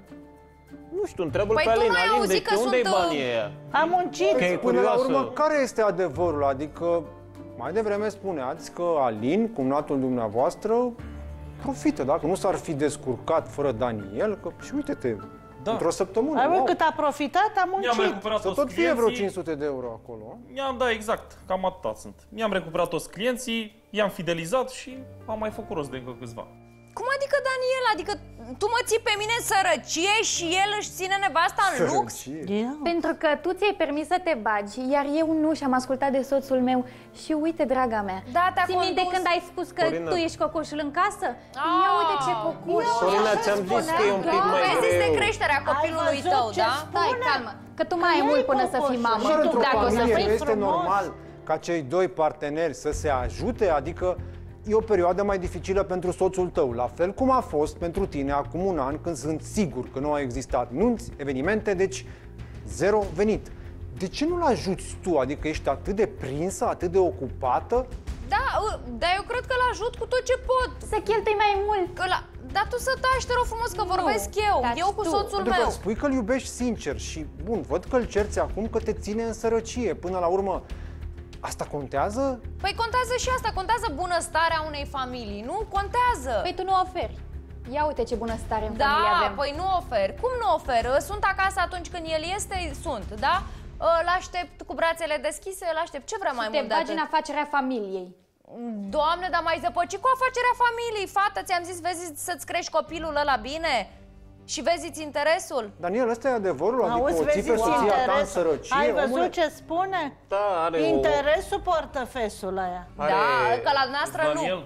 Nu știu, întreabă-l Păi pe tu Alin. n-ai Alin, auzit de că unde-i sunt, banii ăia? Am muncit. Că e Până la curioasă. urmă, care este adevărul? Adică, mai devreme spuneați că Alin, cumnatul dumneavoastră, profită, dacă nu s-ar fi descurcat fără Daniel, că și uite-te, Da. într-o săptămână, Ai wow, văzut cât a profitat, a Mi-am muncit. recuperat să toți tot fie vreo clienții. 500 de euro acolo. Da, exact. Cam atâta sunt. Mi-am recuperat toți clienții, i-am fidelizat și am mai făcut rost de încă câțiva. Cum Adică, Daniel, adică tu mă ții pe mine în sărăcie și el își ține nevasta în lux? Sărăcie. Pentru că tu ți-ai permis să te bagi, iar eu nu și am ascultat de soțul meu. Și uite, draga mea, Da, te-a ții minte condus. când ai spus că Corina. tu ești cocoșul în casă? Ia uite ce cocoș! Corina, ți-am zis că e un pic mai Vezi, este greu. creșterea copilului văzut tău, ce da? Stai, calmă, că tu mai ai el mult e până să fii cocoșul. mamă. Doar într-o Dacă o să familie fii nu este frumos. normal ca cei doi parteneri să se ajute, adică e o perioadă mai dificilă pentru soțul tău, la fel cum a fost pentru tine acum un an, când sunt sigur că nu au existat nunți, evenimente, deci zero venit. De ce nu-l ajuți tu? Adică ești atât de prinsă, atât de ocupată? Da, dar eu cred că l-ajut cu tot ce pot. Să cheltui mai mult. Dar tu să taci, te rog frumos, că vorbesc eu. taci Eu cu tu. soțul Pentru că meu. spui că îl iubești sincer și, bun, văd că îl cerți acum că te ține în sărăcie. Până la urmă, asta contează? Păi contează și asta, contează bunăstarea unei familii, nu? Contează. Păi tu nu oferi. Ia uite ce bună stare în familie Da, avem. păi nu ofer. Cum nu ofer? Sunt acasă atunci când el este, sunt, da? Îl aștept cu brațele deschise, îl aștept. Ce vrea mai Te mult de bagi în atât? afacerea familiei. Doamne, dar mai zăpăci cu afacerea familiei, fată, ți-am zis, vezi să-ți crești copilul ăla bine? Și vezi-ți interesul? Daniel, ăsta e adevărul? Adică Auzi, o ții vezi pe soția ta în interesul. sărăcie? Ai văzut omule? ce spune? Da, are Interesul portofesul aia. Are Da, că la noastră nu. Daniel,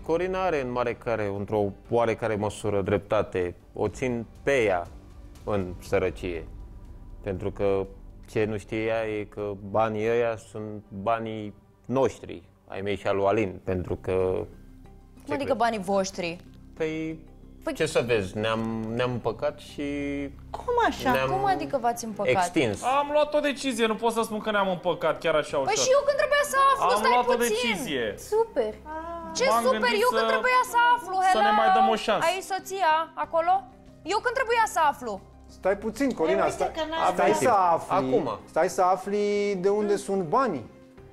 Corina are într-o oarecare măsură dreptate. O țin pe ea în sărăcie. Pentru că ce nu știe ea e că banii ăia sunt banii noștri, ai mei și al lui Alin, pentru că... Cum adică banii voștri? Păi ce să vezi, ne-am împăcat și... Cum așa? Cum adică v-ați împăcat? Extins. Am luat o decizie, nu pot să spun că ne-am împăcat chiar așa ușor. Păi și eu când trebuia să aflu, Am stai luat o puțin. decizie. Super! Ce M-am super, gândit eu când să- trebuia să aflu, Hela, să ne mai dăm o șansă. ai soția acolo? Eu când trebuia să aflu? Stai puțin, Corina, uite că n-ai stai timp. să afli. Acum. Stai să afli de unde sunt banii.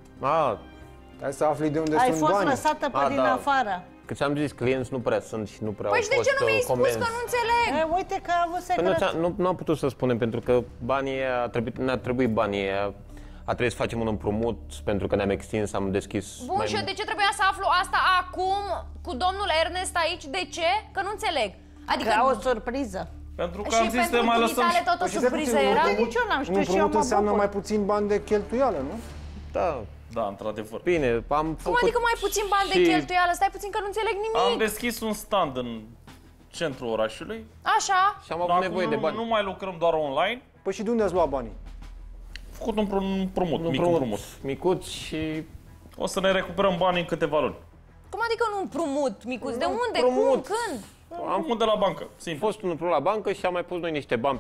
Stai să afli de unde Ai sunt fost banii. lăsată pe din da. afară. Că ți-am zis, clienți nu prea sunt și nu prea Păi au și de fost ce nu mi-ai spus comenzi. că nu înțeleg? Uite că a avut Păi secret. nu am putut să spunem, pentru că banii ăia, ne-a trebuit banii ăia. A trebuit să facem un împrumut, pentru că ne-am extins, am deschis Bun, și eu de ce trebuia să aflu asta acum cu domnul Ernest aici? De ce? Că nu înțeleg. Adică Ca o surpriză. Pentru că și am zis să pentru mai lăsăm... dumitale tot o Păi și stai surpriză puțin, era? Nici eu n-am știut Un și eu împrumut mă înseamnă bucur. mai puțin bani de cheltuială, nu? Da. Da, într-adevăr. Bine, am Cum făcut adică mai puțin bani de și- cheltuială? Stai puțin că nu înțeleg Am nimic. deschis un stand în centrul orașului. Așa? Și am avut Acum nevoie de bani. Nu mai lucrăm doar online. Păi și de unde ați luat banii? Am făcut un împrumut, mic împrumut. Micuț și... O să ne recuperăm banii în câteva luni. Cum adică nu împrumut, micuț? De unde? împrumut. Cum? Când? Am împrumut de la bancă, Am simplu. fost un împrumut la bancă și am mai pus noi niște bani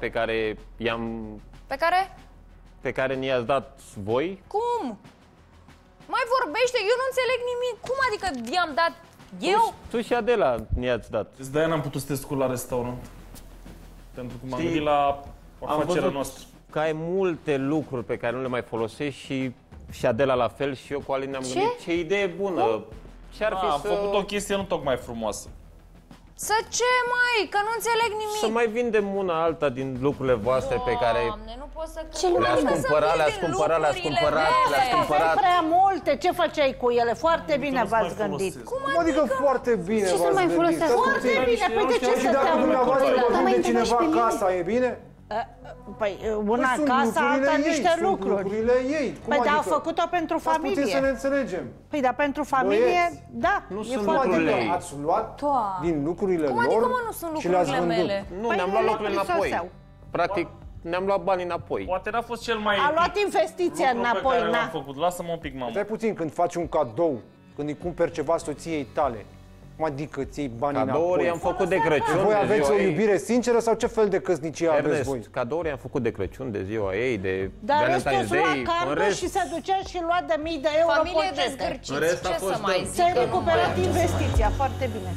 Pe care? pe care ni-ați dat voi. Cum? Mai vorbește, eu nu înțeleg nimic. Cum adică i-am dat eu? Tu și Adela ni-ați dat. Deci de-aia n-am putut să te scul la restaurant. Pentru că m-am Știi, gândit la Am afacerea văzut noastră. că ai multe lucruri pe care nu le mai folosești și Adela la fel și eu cu Alin ne-am gândit ce idee bună. Ce-ar fi Am să... făcut o chestie nu tocmai frumoasă. Să ce, mai? Că nu înțeleg nimic. Să mai vindem una alta din lucrurile voastre pe care Doamne, nu pot să Ce Cum le-ați adică să cumpărat, vinzi le-ați din cumpărat, le-ați lucrurile cumpărat, mele? le-ați Aveai cumpărat. prea multe. Ce făceai cu ele? Foarte bine Nu v-ați mai gândit. folosesc. Cum Adică foarte bine Ce să v-ați mai gândit. folosească? Stați Foarte puțin. bine. Păi de ce Și să dacă te-am dumneavoastră Dar vă mai vinde întrebați cineva pe mine? casa, e bine? Păi una Păi sunt casa, lucrurile alta ei, niște sunt lucruri. lucrurile ei. Cum Păi dar au adică? făcut-o pentru Stați puțin să ne familie. înțelegem. Păi dar pentru familie, Băieți, da, nu e sunt foarte lucrurile bine. ei. Ați luat Doamne. din lucrurile Cum lor adică, mă, nu sunt și le-ați lucrurile vândut. mele? Nu, Păi ne-am nu luat le lucrurile înapoi. prisoseau. Practic, ne-am luat banii înapoi. Poate n-a fost cel mai A luat epic investiția lucru înapoi, pe care na. l-am făcut. Lasă-mă un pic, mamă. Stai puțin, când faci un cadou, când îi cumperi ceva soției tale, cum adică îți iei banii Cadouri înapoi? am făcut de Crăciun, Voi de aveți ziua o ei. iubire sinceră sau ce fel de căsnicie aveți Ernest, voi? cadouri am făcut de Crăciun, de ziua ei, de Dar restul Valentine's îți lua Day. În cardul rest, și se ducea și lua de mii de euro Familie pocete. În dezgârciți, rest a ce fost să mai de- zic? Ți-ai că nu recuperat mai- investiția, foarte bine.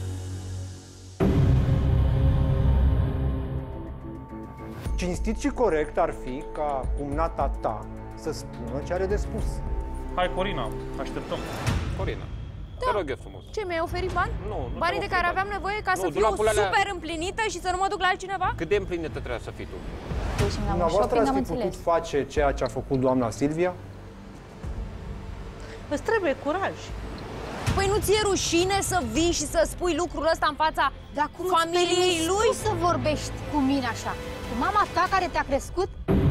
Cinstit și corect ar fi ca cumnata ta să spună ce are de spus. Hai, Corina, așteptăm. Corina, te rog eu frumos. Ce, mi-ai oferit bani? Nu, nu Banii te-am de care oferit aveam nevoie ca Nu, să fiu dulapurile alea- super împlinită și să nu mă duc la altcineva? Cât de împlinită trebuie să fii tu? Ieșim la un Dumneavoastră shopping, ați am fi putut înțeles. face ceea ce a făcut doamna Silvia? Îți trebuie curaj. Păi nu ți-e rușine să vii și să spui lucrul ăsta în fața Dar cum familiei îți lui? permiți să vorbești cu mine așa? Cu mama ta care te-a crescut?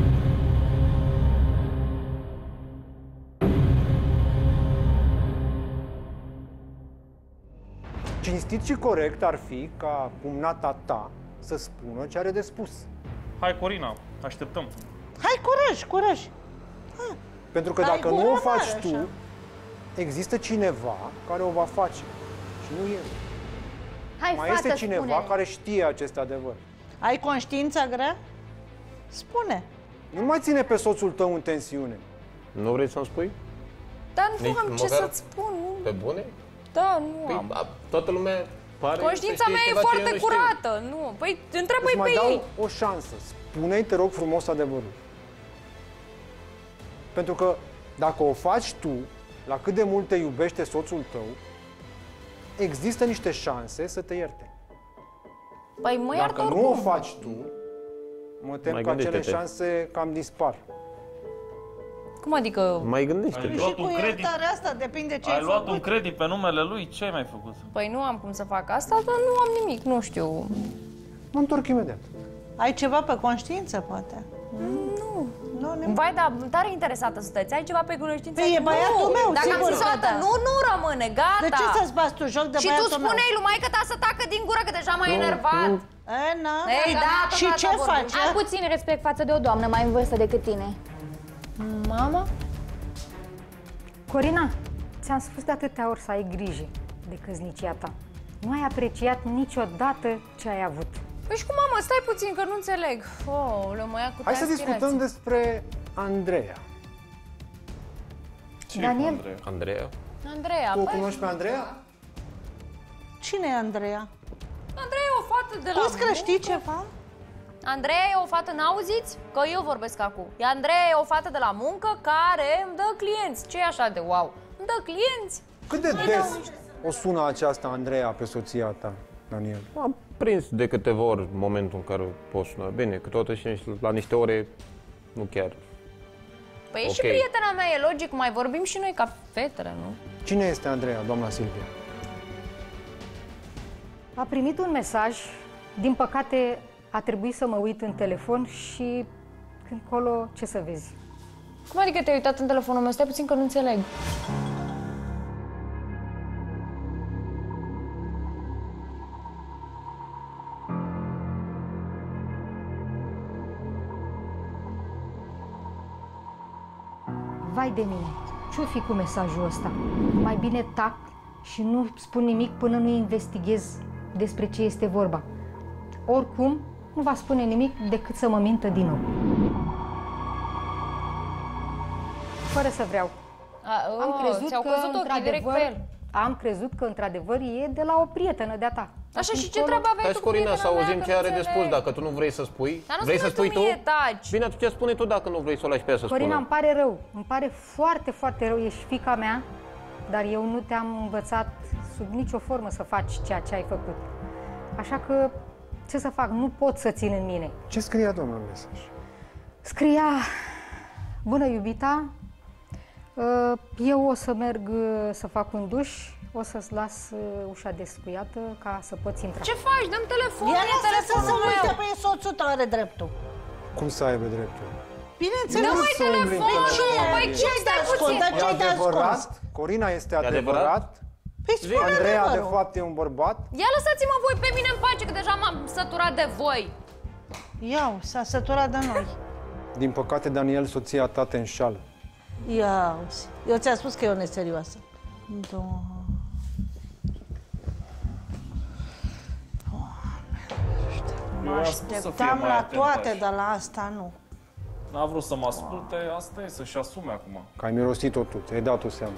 Cinstit și corect ar fi ca cumnata ta să spună ce are de spus. Hai, Corina, așteptăm. Hai, curaj, curaj. Pentru că Dar dacă ai nu o gură faci mare, tu, așa. există cineva care o va face și nu el. Hai, Mai fată, este cineva spune. care știe acest adevăr. Ai conștiința grea? Spune. Nu mai ține pe soțul tău în tensiune. Nu vrei să-mi spui? Dar nu Nici am ce măcar- să-ți spun, nu. Pe bune? Da, nu Păi, am. toată lumea pare Conștiința să știe mea e ceva ce eu foarte nu știu. curată, nu. Păi întreabă-i Îți mai pe dau ei. o șansă. Spune-i, te rog frumos, adevărul. Pentru că dacă o faci tu, la cât de mult te iubește soțul tău, există niște șanse să te ierte. Păi mă iartă Dacă nu o oricum. faci tu, mă tem Mai că acele gândește-te. șanse cam dispar. Cum adică? Mai gândește. Ai Și luat cu un credit. iertarea asta depinde ce ai Ai luat făcut. un credit pe numele lui? Ce ai mai făcut? Păi nu am cum să fac asta, dar nu am nimic, nu știu. Mă întorc imediat. Ai ceva pe conștiință, poate? Nu. Nu, Vai, dar tare interesată sunteți. Ai ceva pe cunoștință? Păi e băiatul meu, Dacă sigur am zis o că dată, da. nu rămâne, gata. De ce să-ți bați tu joc de și băiatul tu spuneai meu? lui maică ta să tacă din gură, că deja m-ai enervat. Ei, da, și ce faci? Ai puțin respect față de o doamnă mai în vârstă decât tine. Mama? Corina, ți-am spus de atâtea ori să ai grijă de căsnicia ta. Nu ai apreciat niciodată ce ai avut. Păi și cu mamă, stai puțin, că nu înțeleg. Oh, mă ia cu Hai să discutăm despre Andreea. Daniel? Andreea? Andreea, Tu o băi. cunoști pe Andreea? Cine e Andreea? Andreea e o fată de la Crezi că muncă. știi ceva? Andreea e o fată, n-auziți? Că eu vorbesc acum. Andreea e o fată de la muncă care îmi dă clienți. Ce e așa de wow? Îmi dă clienți. Cât de des o sună aceasta Andreea pe soția ta, Daniel? Am prins de câteva ori momentul în care poți suna. Bine, câteodată și la niște ore nu chiar. Păi și prietena mea, e logic, mai vorbim și noi ca fetele, nu? Cine este Andreea, doamna Silvia? A primit un mesaj, din păcate a trebuit să mă uit în telefon și încolo ce să vezi? Cum adică te-ai uitat în telefonul meu? Stai puțin că nu înțeleg. Vai de mine, ce-o fi cu mesajul ăsta? Mai bine tac și nu spun nimic până nu investighez despre ce este vorba. Oricum, nu va spune nimic decât să mă mintă din nou. Fără să vreau. Am crezut ți-au că, căzut ochii direct pe el. am crezut că într-adevăr e de la o prietenă de-a ta. Așa, și ce treabă aveai Hai, tu cu Corina, prietena să mea, auzim că ce nu are de înțeleg? spus. Dacă tu nu vrei să spui, Dar nu vrei să spune spui tu mie, taci. Bine, atunci spune tu dacă nu vrei să o lași pe ea să Corina, spună. îmi pare rău. Îmi pare foarte, foarte rău. Ești fiica mea, dar eu nu te-am învățat sub nicio formă să faci ceea ce ai făcut. Așa că, ce să fac? Nu pot să țin în mine. Ce scria, doamna, în mesaj? Scria: bună, iubita, eu o să merg să fac un duș, o să-ți las ușa descuiată ca să poți intra. Ce faci? Dăm telefonul, Ea e lasă să telefonul se uite, meu. pe soțul tău are dreptul. Cum să aibă dreptul? Bineînțeles. Nu mai să umbli în telefonul, telefon. băi, ce stai puțin? Dar E ce-ai de adevărat? ascuns? Corina, este adevărat? adevărat? Păi spune Andreea, de adevărul. fapt, e un bărbat? Ia lăsați-mă voi pe mine în pace, că deja m-am săturat de voi. Iau, s-a săturat de noi. Din păcate, Daniel, soția ta te înșală. Ia uzi. Eu ți-am spus că e o neserioasă. Mă așteptam la toate, dar la asta nu. N-a vrut să mă asculte, asta e, să-și asume acum. Că ai mirosit-o tu, ți-ai dat-o seama.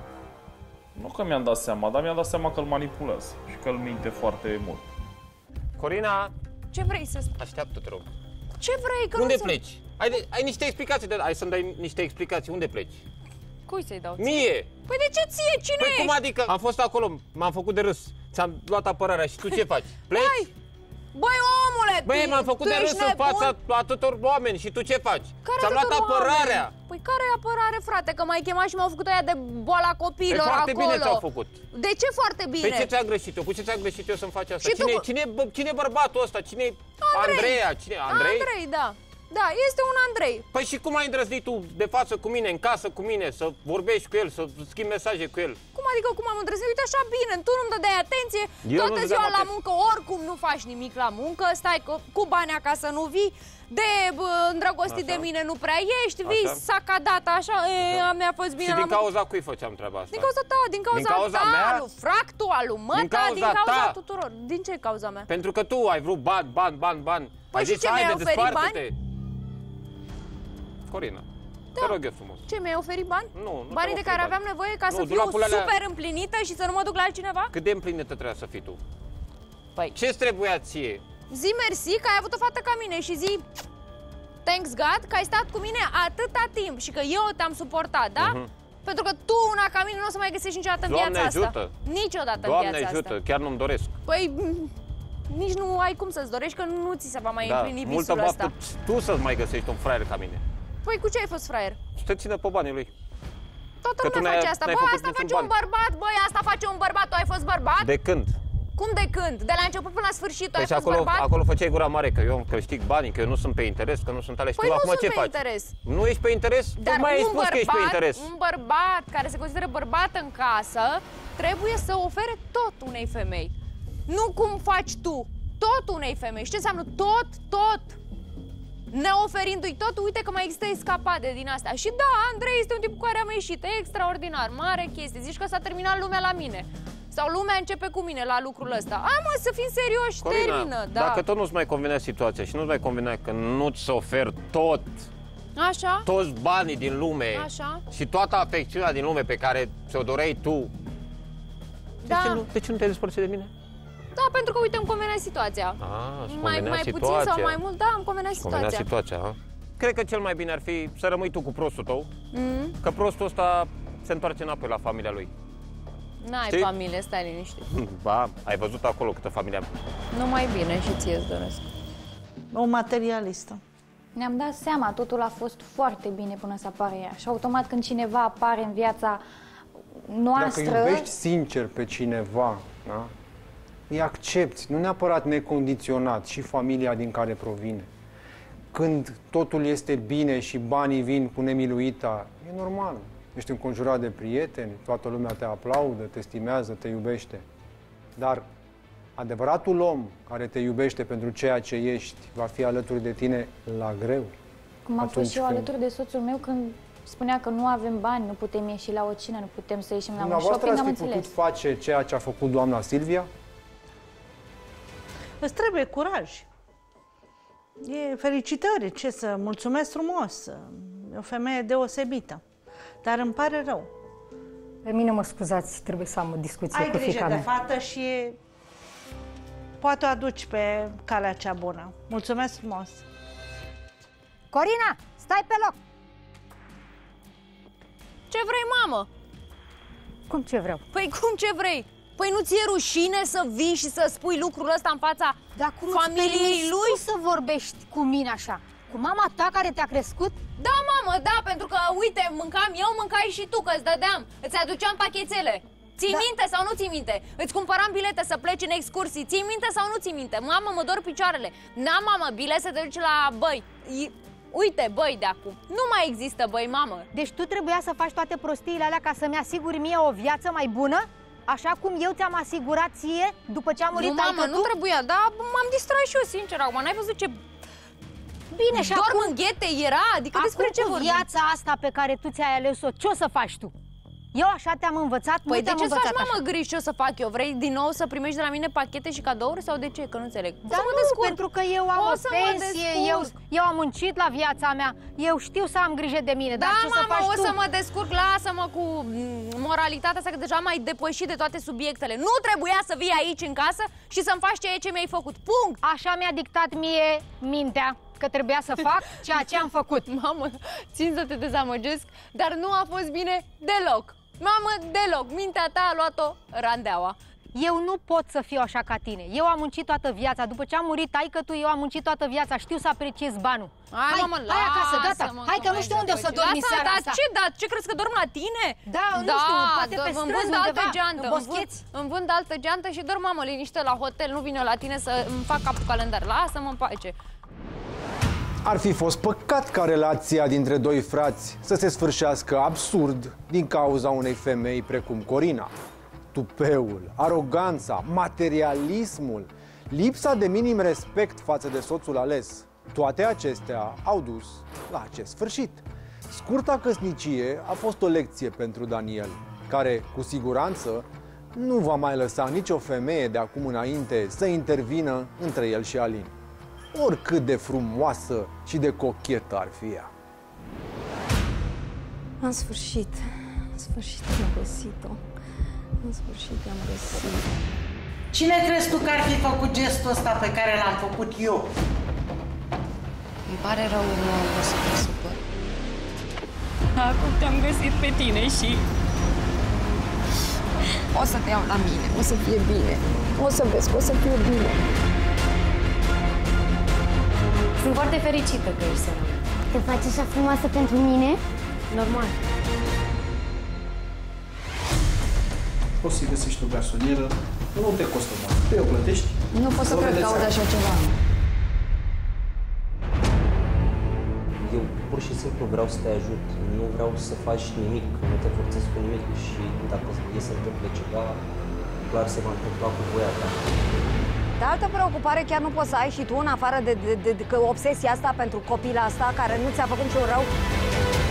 Nu că mi-am dat seama, dar mi-am dat seama că îl manipulează și că îl minte foarte mult. Corina, Ce vrei să spui? așteaptă, te rog. Ce vrei? Că Unde nu sunt... pleci? Ai niște explicații, hai să-mi dai niște explicații. Unde pleci? Cui să-i dau? Mie! Păi de ce ție? Cine Păi ești? cum adică? Am fost acolo, m-am făcut de râs. Ți-am luat apărarea și tu ce faci? Pleci? Băi, omule! Băi, m-am făcut de râs în fața atâtor oameni și tu ce faci? Ți-am luat atâtor apărarea! oameni? Păi care apărare, frate? Că m-ai chemat și m-au făcut aia de boala copiilor foarte acolo. bine ți-au făcut. De ce foarte bine? Păi ce ți-a greșit eu? Cu ce ți-a greșit eu să-mi faci asta? Și tu cu- Cine e bărbatul ăsta? Cine e Andreea? Cine? Andrei? Andrei, da. Da, este un Andrei. Păi și cum ai îndrăznit tu de față cu mine, în casă cu mine, să vorbești cu el, să schimbi mesaje cu el? Cum adică cum am îndrăznit? Uite așa bine, tu nu-mi dădeai atenție, Eu toată nu-ți ziua dăm la atenție. muncă, oricum nu faci nimic la muncă, stai cu bani acasă, nu vii, îndrăgostit de mine nu prea ești, vii Așa. sacadat așa, mi-a fost bine Și la din muncă. cauza cui făceam treaba asta? Din cauza ta, din cauza ta, mea? al lui Fractu, al lui Măta, din cauza ta. tuturor. Din ce cauza mea? Pentru că tu ai vrut bani. Păi Ai și zis, ce, mi-ai haide, oferit desparte-te. Corina, te rog eu frumos. Ce, mi-ai oferit bani? Nu Banii de care bani. aveam nevoie ca Nu, să fiu dulapurile alea- super împlinită și să nu mă duc la altcineva? Cât de împlinită trebuia să fii tu? Păi. Ce-ți trebuia ție? Zi mersi că ai avut o fată ca mine și zi thanks God că ai stat cu mine atâta timp și că eu te-am suportat, da? Pentru că tu, una ca mine, nu o să mai găsești niciodată în Doamne viața ajută! asta. Niciodată Doamne în viața ajută, asta. chiar nu-mi doresc. Păi, nici nu ai cum să-ți dorești că nu ți se va mai împlini multă visul ăsta. baftă tu să-ți mai găsești un fraier ca mine. Păi cu ce ai fost fraier? Și te ține pe banii lui. Toată Că tu lumea face asta. n-ai Bă, făcut asta niciun face un ban. bărbat, băi, asta face un bărbat. Tu ai fost bărbat? De când? Cum de când? De la început până la sfârșit, tu ai fost bărbat? Acolo făceai gura mare, că eu câștig banii, că eu nu sunt pe interes, că nu sunt ales. Păi tu nu acum sunt ce pe faci? interes. Nu ești pe interes? Dar mai ai spus că ești pe interes. Un bărbat care se consideră bărbat în casă trebuie să ofere tot unei femei. Nu cum faci tu, tot unei femei. Și ce înseamnă tot? Neoferindu-i tot, uite că mai există escapade din astea. Și da, Andrei este un tip cu care am ieșit, e extraordinar, mare chestie. Zici că s-a terminat lumea la mine. Sau lumea începe cu mine la lucrul ăsta. Hai mă, să fim serioși, Corina, termină. Da. Dacă tot nu-ți mai convenea situația și nu-ți mai convenea că nu-ți ofer tot, așa? Toți banii din lume, așa? Și toată afecțiunea din lume pe care ți-o doreai tu, da. de ce nu te-ai despărțit de mine? Da, pentru că, uite, îmi convenea situația. Mai puțin sau mai mult, da, îmi convenea situația. Cred că cel mai bine ar fi să rămâi tu cu prostul tău, că prostul ăsta se întoarce înapoi la familia lui. N-ai familie, stai liniștit. Ba, ai văzut acolo câtă familie am. Nu mai bine și ție îți doresc. O materialistă. Ne-am dat seama, totul a fost foarte bine până să apară ea. Și automat când cineva apare în viața noastră... Dacă iubești sincer pe cineva, da? Îi accepti, nu neapărat necondiționat, și familia din care provine. Când totul este bine și banii vin cu nemiluita, e normal. Ești înconjurat de prieteni, toată lumea te aplaudă, te stimează, te iubește. Dar adevăratul om care te iubește pentru ceea ce ești va fi alături de tine la greu. Cum am fost și eu alături de soțul meu când spunea că nu avem bani, nu putem ieși la o cină, nu putem să ieșim la un shopping, am înțeles. Ați putut face ceea ce a făcut doamna Silvia? Îți trebuie curaj. E felicitări, ce să mulțumesc frumos. E o femeie deosebită. Dar îmi pare rău. Pe mine, mă scuzați, trebuie să am o discuție cu fiica mea. Ai grijă de fată și poate o aduci pe calea cea bună. Mulțumesc frumos. Corina, stai pe loc! Ce vrei, mamă? Cum ce vreau? Păi cum ce vrei? Păi nu ți-e rușine să vii și să spui lucrul ăsta în fața familiei lui? Să vorbești cu mine așa? Cu mama ta care te-a crescut? Da, mamă, da, pentru că, uite, mâncam eu, mâncai și tu, că îți dădeam, îți aduceam pachetele. Ții minte sau nu ții minte? Îți cumpăram bilete să pleci în excursii, ții minte sau nu ții minte? Mamă, mă dor picioarele. N-am, mamă, bilet să te duci la băi. Uite, băi de acum. Nu mai există băi, mamă. Deci tu trebuia să faci toate prostiile alea ca să-mi asiguri mie o viață mai bună? Așa cum eu ți-am asigurat ție după ce a murit taică-tu? Nu, mamă, nu trebuia, dar m-am distrat și eu, sincer, acum. N-ai văzut ce... Bine, și dorm în ghete era? Adică despre ce vorbim? Viața asta pe care tu ți-ai ales-o, ce o să faci tu? Eu așa te-am învățat, păi de ce să faci, mamă, griji ce o să fac eu? Vrei din nou să primești de la mine pachete și cadouri sau de ce? Că nu înțeleg. Da, nu, pentru că eu am o pensie, eu am muncit la viața mea, eu știu să am grijă de mine, dar ce să faci tu? O să mă descurc, lasă-mă cu moralitatea asta, că deja m-ai depășit de toate subiectele. Nu trebuia să vii aici în casă și să-mi faci ceea ce mi-ai făcut. Punct! Așa mi-a dictat mie mintea, că trebuia să fac ceea ce am făcut. Mamă, țin să te dezamăgesc, dar nu a fost bine deloc. Mamă, deloc. Mintea ta a luat-o randeaua. Eu nu pot să fiu așa ca tine. Eu am muncit toată viața. După ce am murit taică-tu, eu am muncit toată viața. Știu să apreciez banul. Hai, mamă, hai acasă, gata. Hai că nu știu unde o să dormi seara asta. Ce crezi că dorm la tine? Da, nu știu, poate pe străzi undeva, în boscheți. Îmi vând altă geantă și dorm, mamă, liniște la hotel. Nu vine la tine să îmi fac capul calendar. Lasă-mă în pace. Ar fi fost păcat ca relația dintre doi frați să se sfârșească absurd din cauza unei femei precum Corina. Tupeul, aroganța, materialismul, lipsa de minim respect față de soțul ales, toate acestea au dus la acest sfârșit. Scurta căsnicie a fost o lecție pentru Daniel, care, cu siguranță, nu va mai lăsa nicio femeie de acum înainte să intervină între el și Alin, oricât de frumoasă și de cochetă ar fi ea. În sfârșit am găsit-o. În sfârșit am găsit. Cine crezi tu că ar fi făcut gestul ăsta pe care l-am făcut eu? Îmi pare rău, nu o să te supăr. Acum te-am găsit pe tine și o să te iau la mine, o să fie bine. O să vezi că o să fie bine. Sunt foarte fericită că ești sora mea. Te faci așa frumoasă pentru mine? Normal. Poți să-i găsești o garsonieră Nu te costă mult. Tu o plătești. Nu pot să cred că aud așa ceva. Eu pur și simplu vreau să te ajut. Nu vreau să faci nimic, nu te forțez cu nimic și dacă e să întâmple ceva, doar se va întâmpla cu voia ta. De altă preocupare chiar nu poți să ai și tu, în afară de obsesia asta pentru copila asta care nu ți-a făcut niciun rău?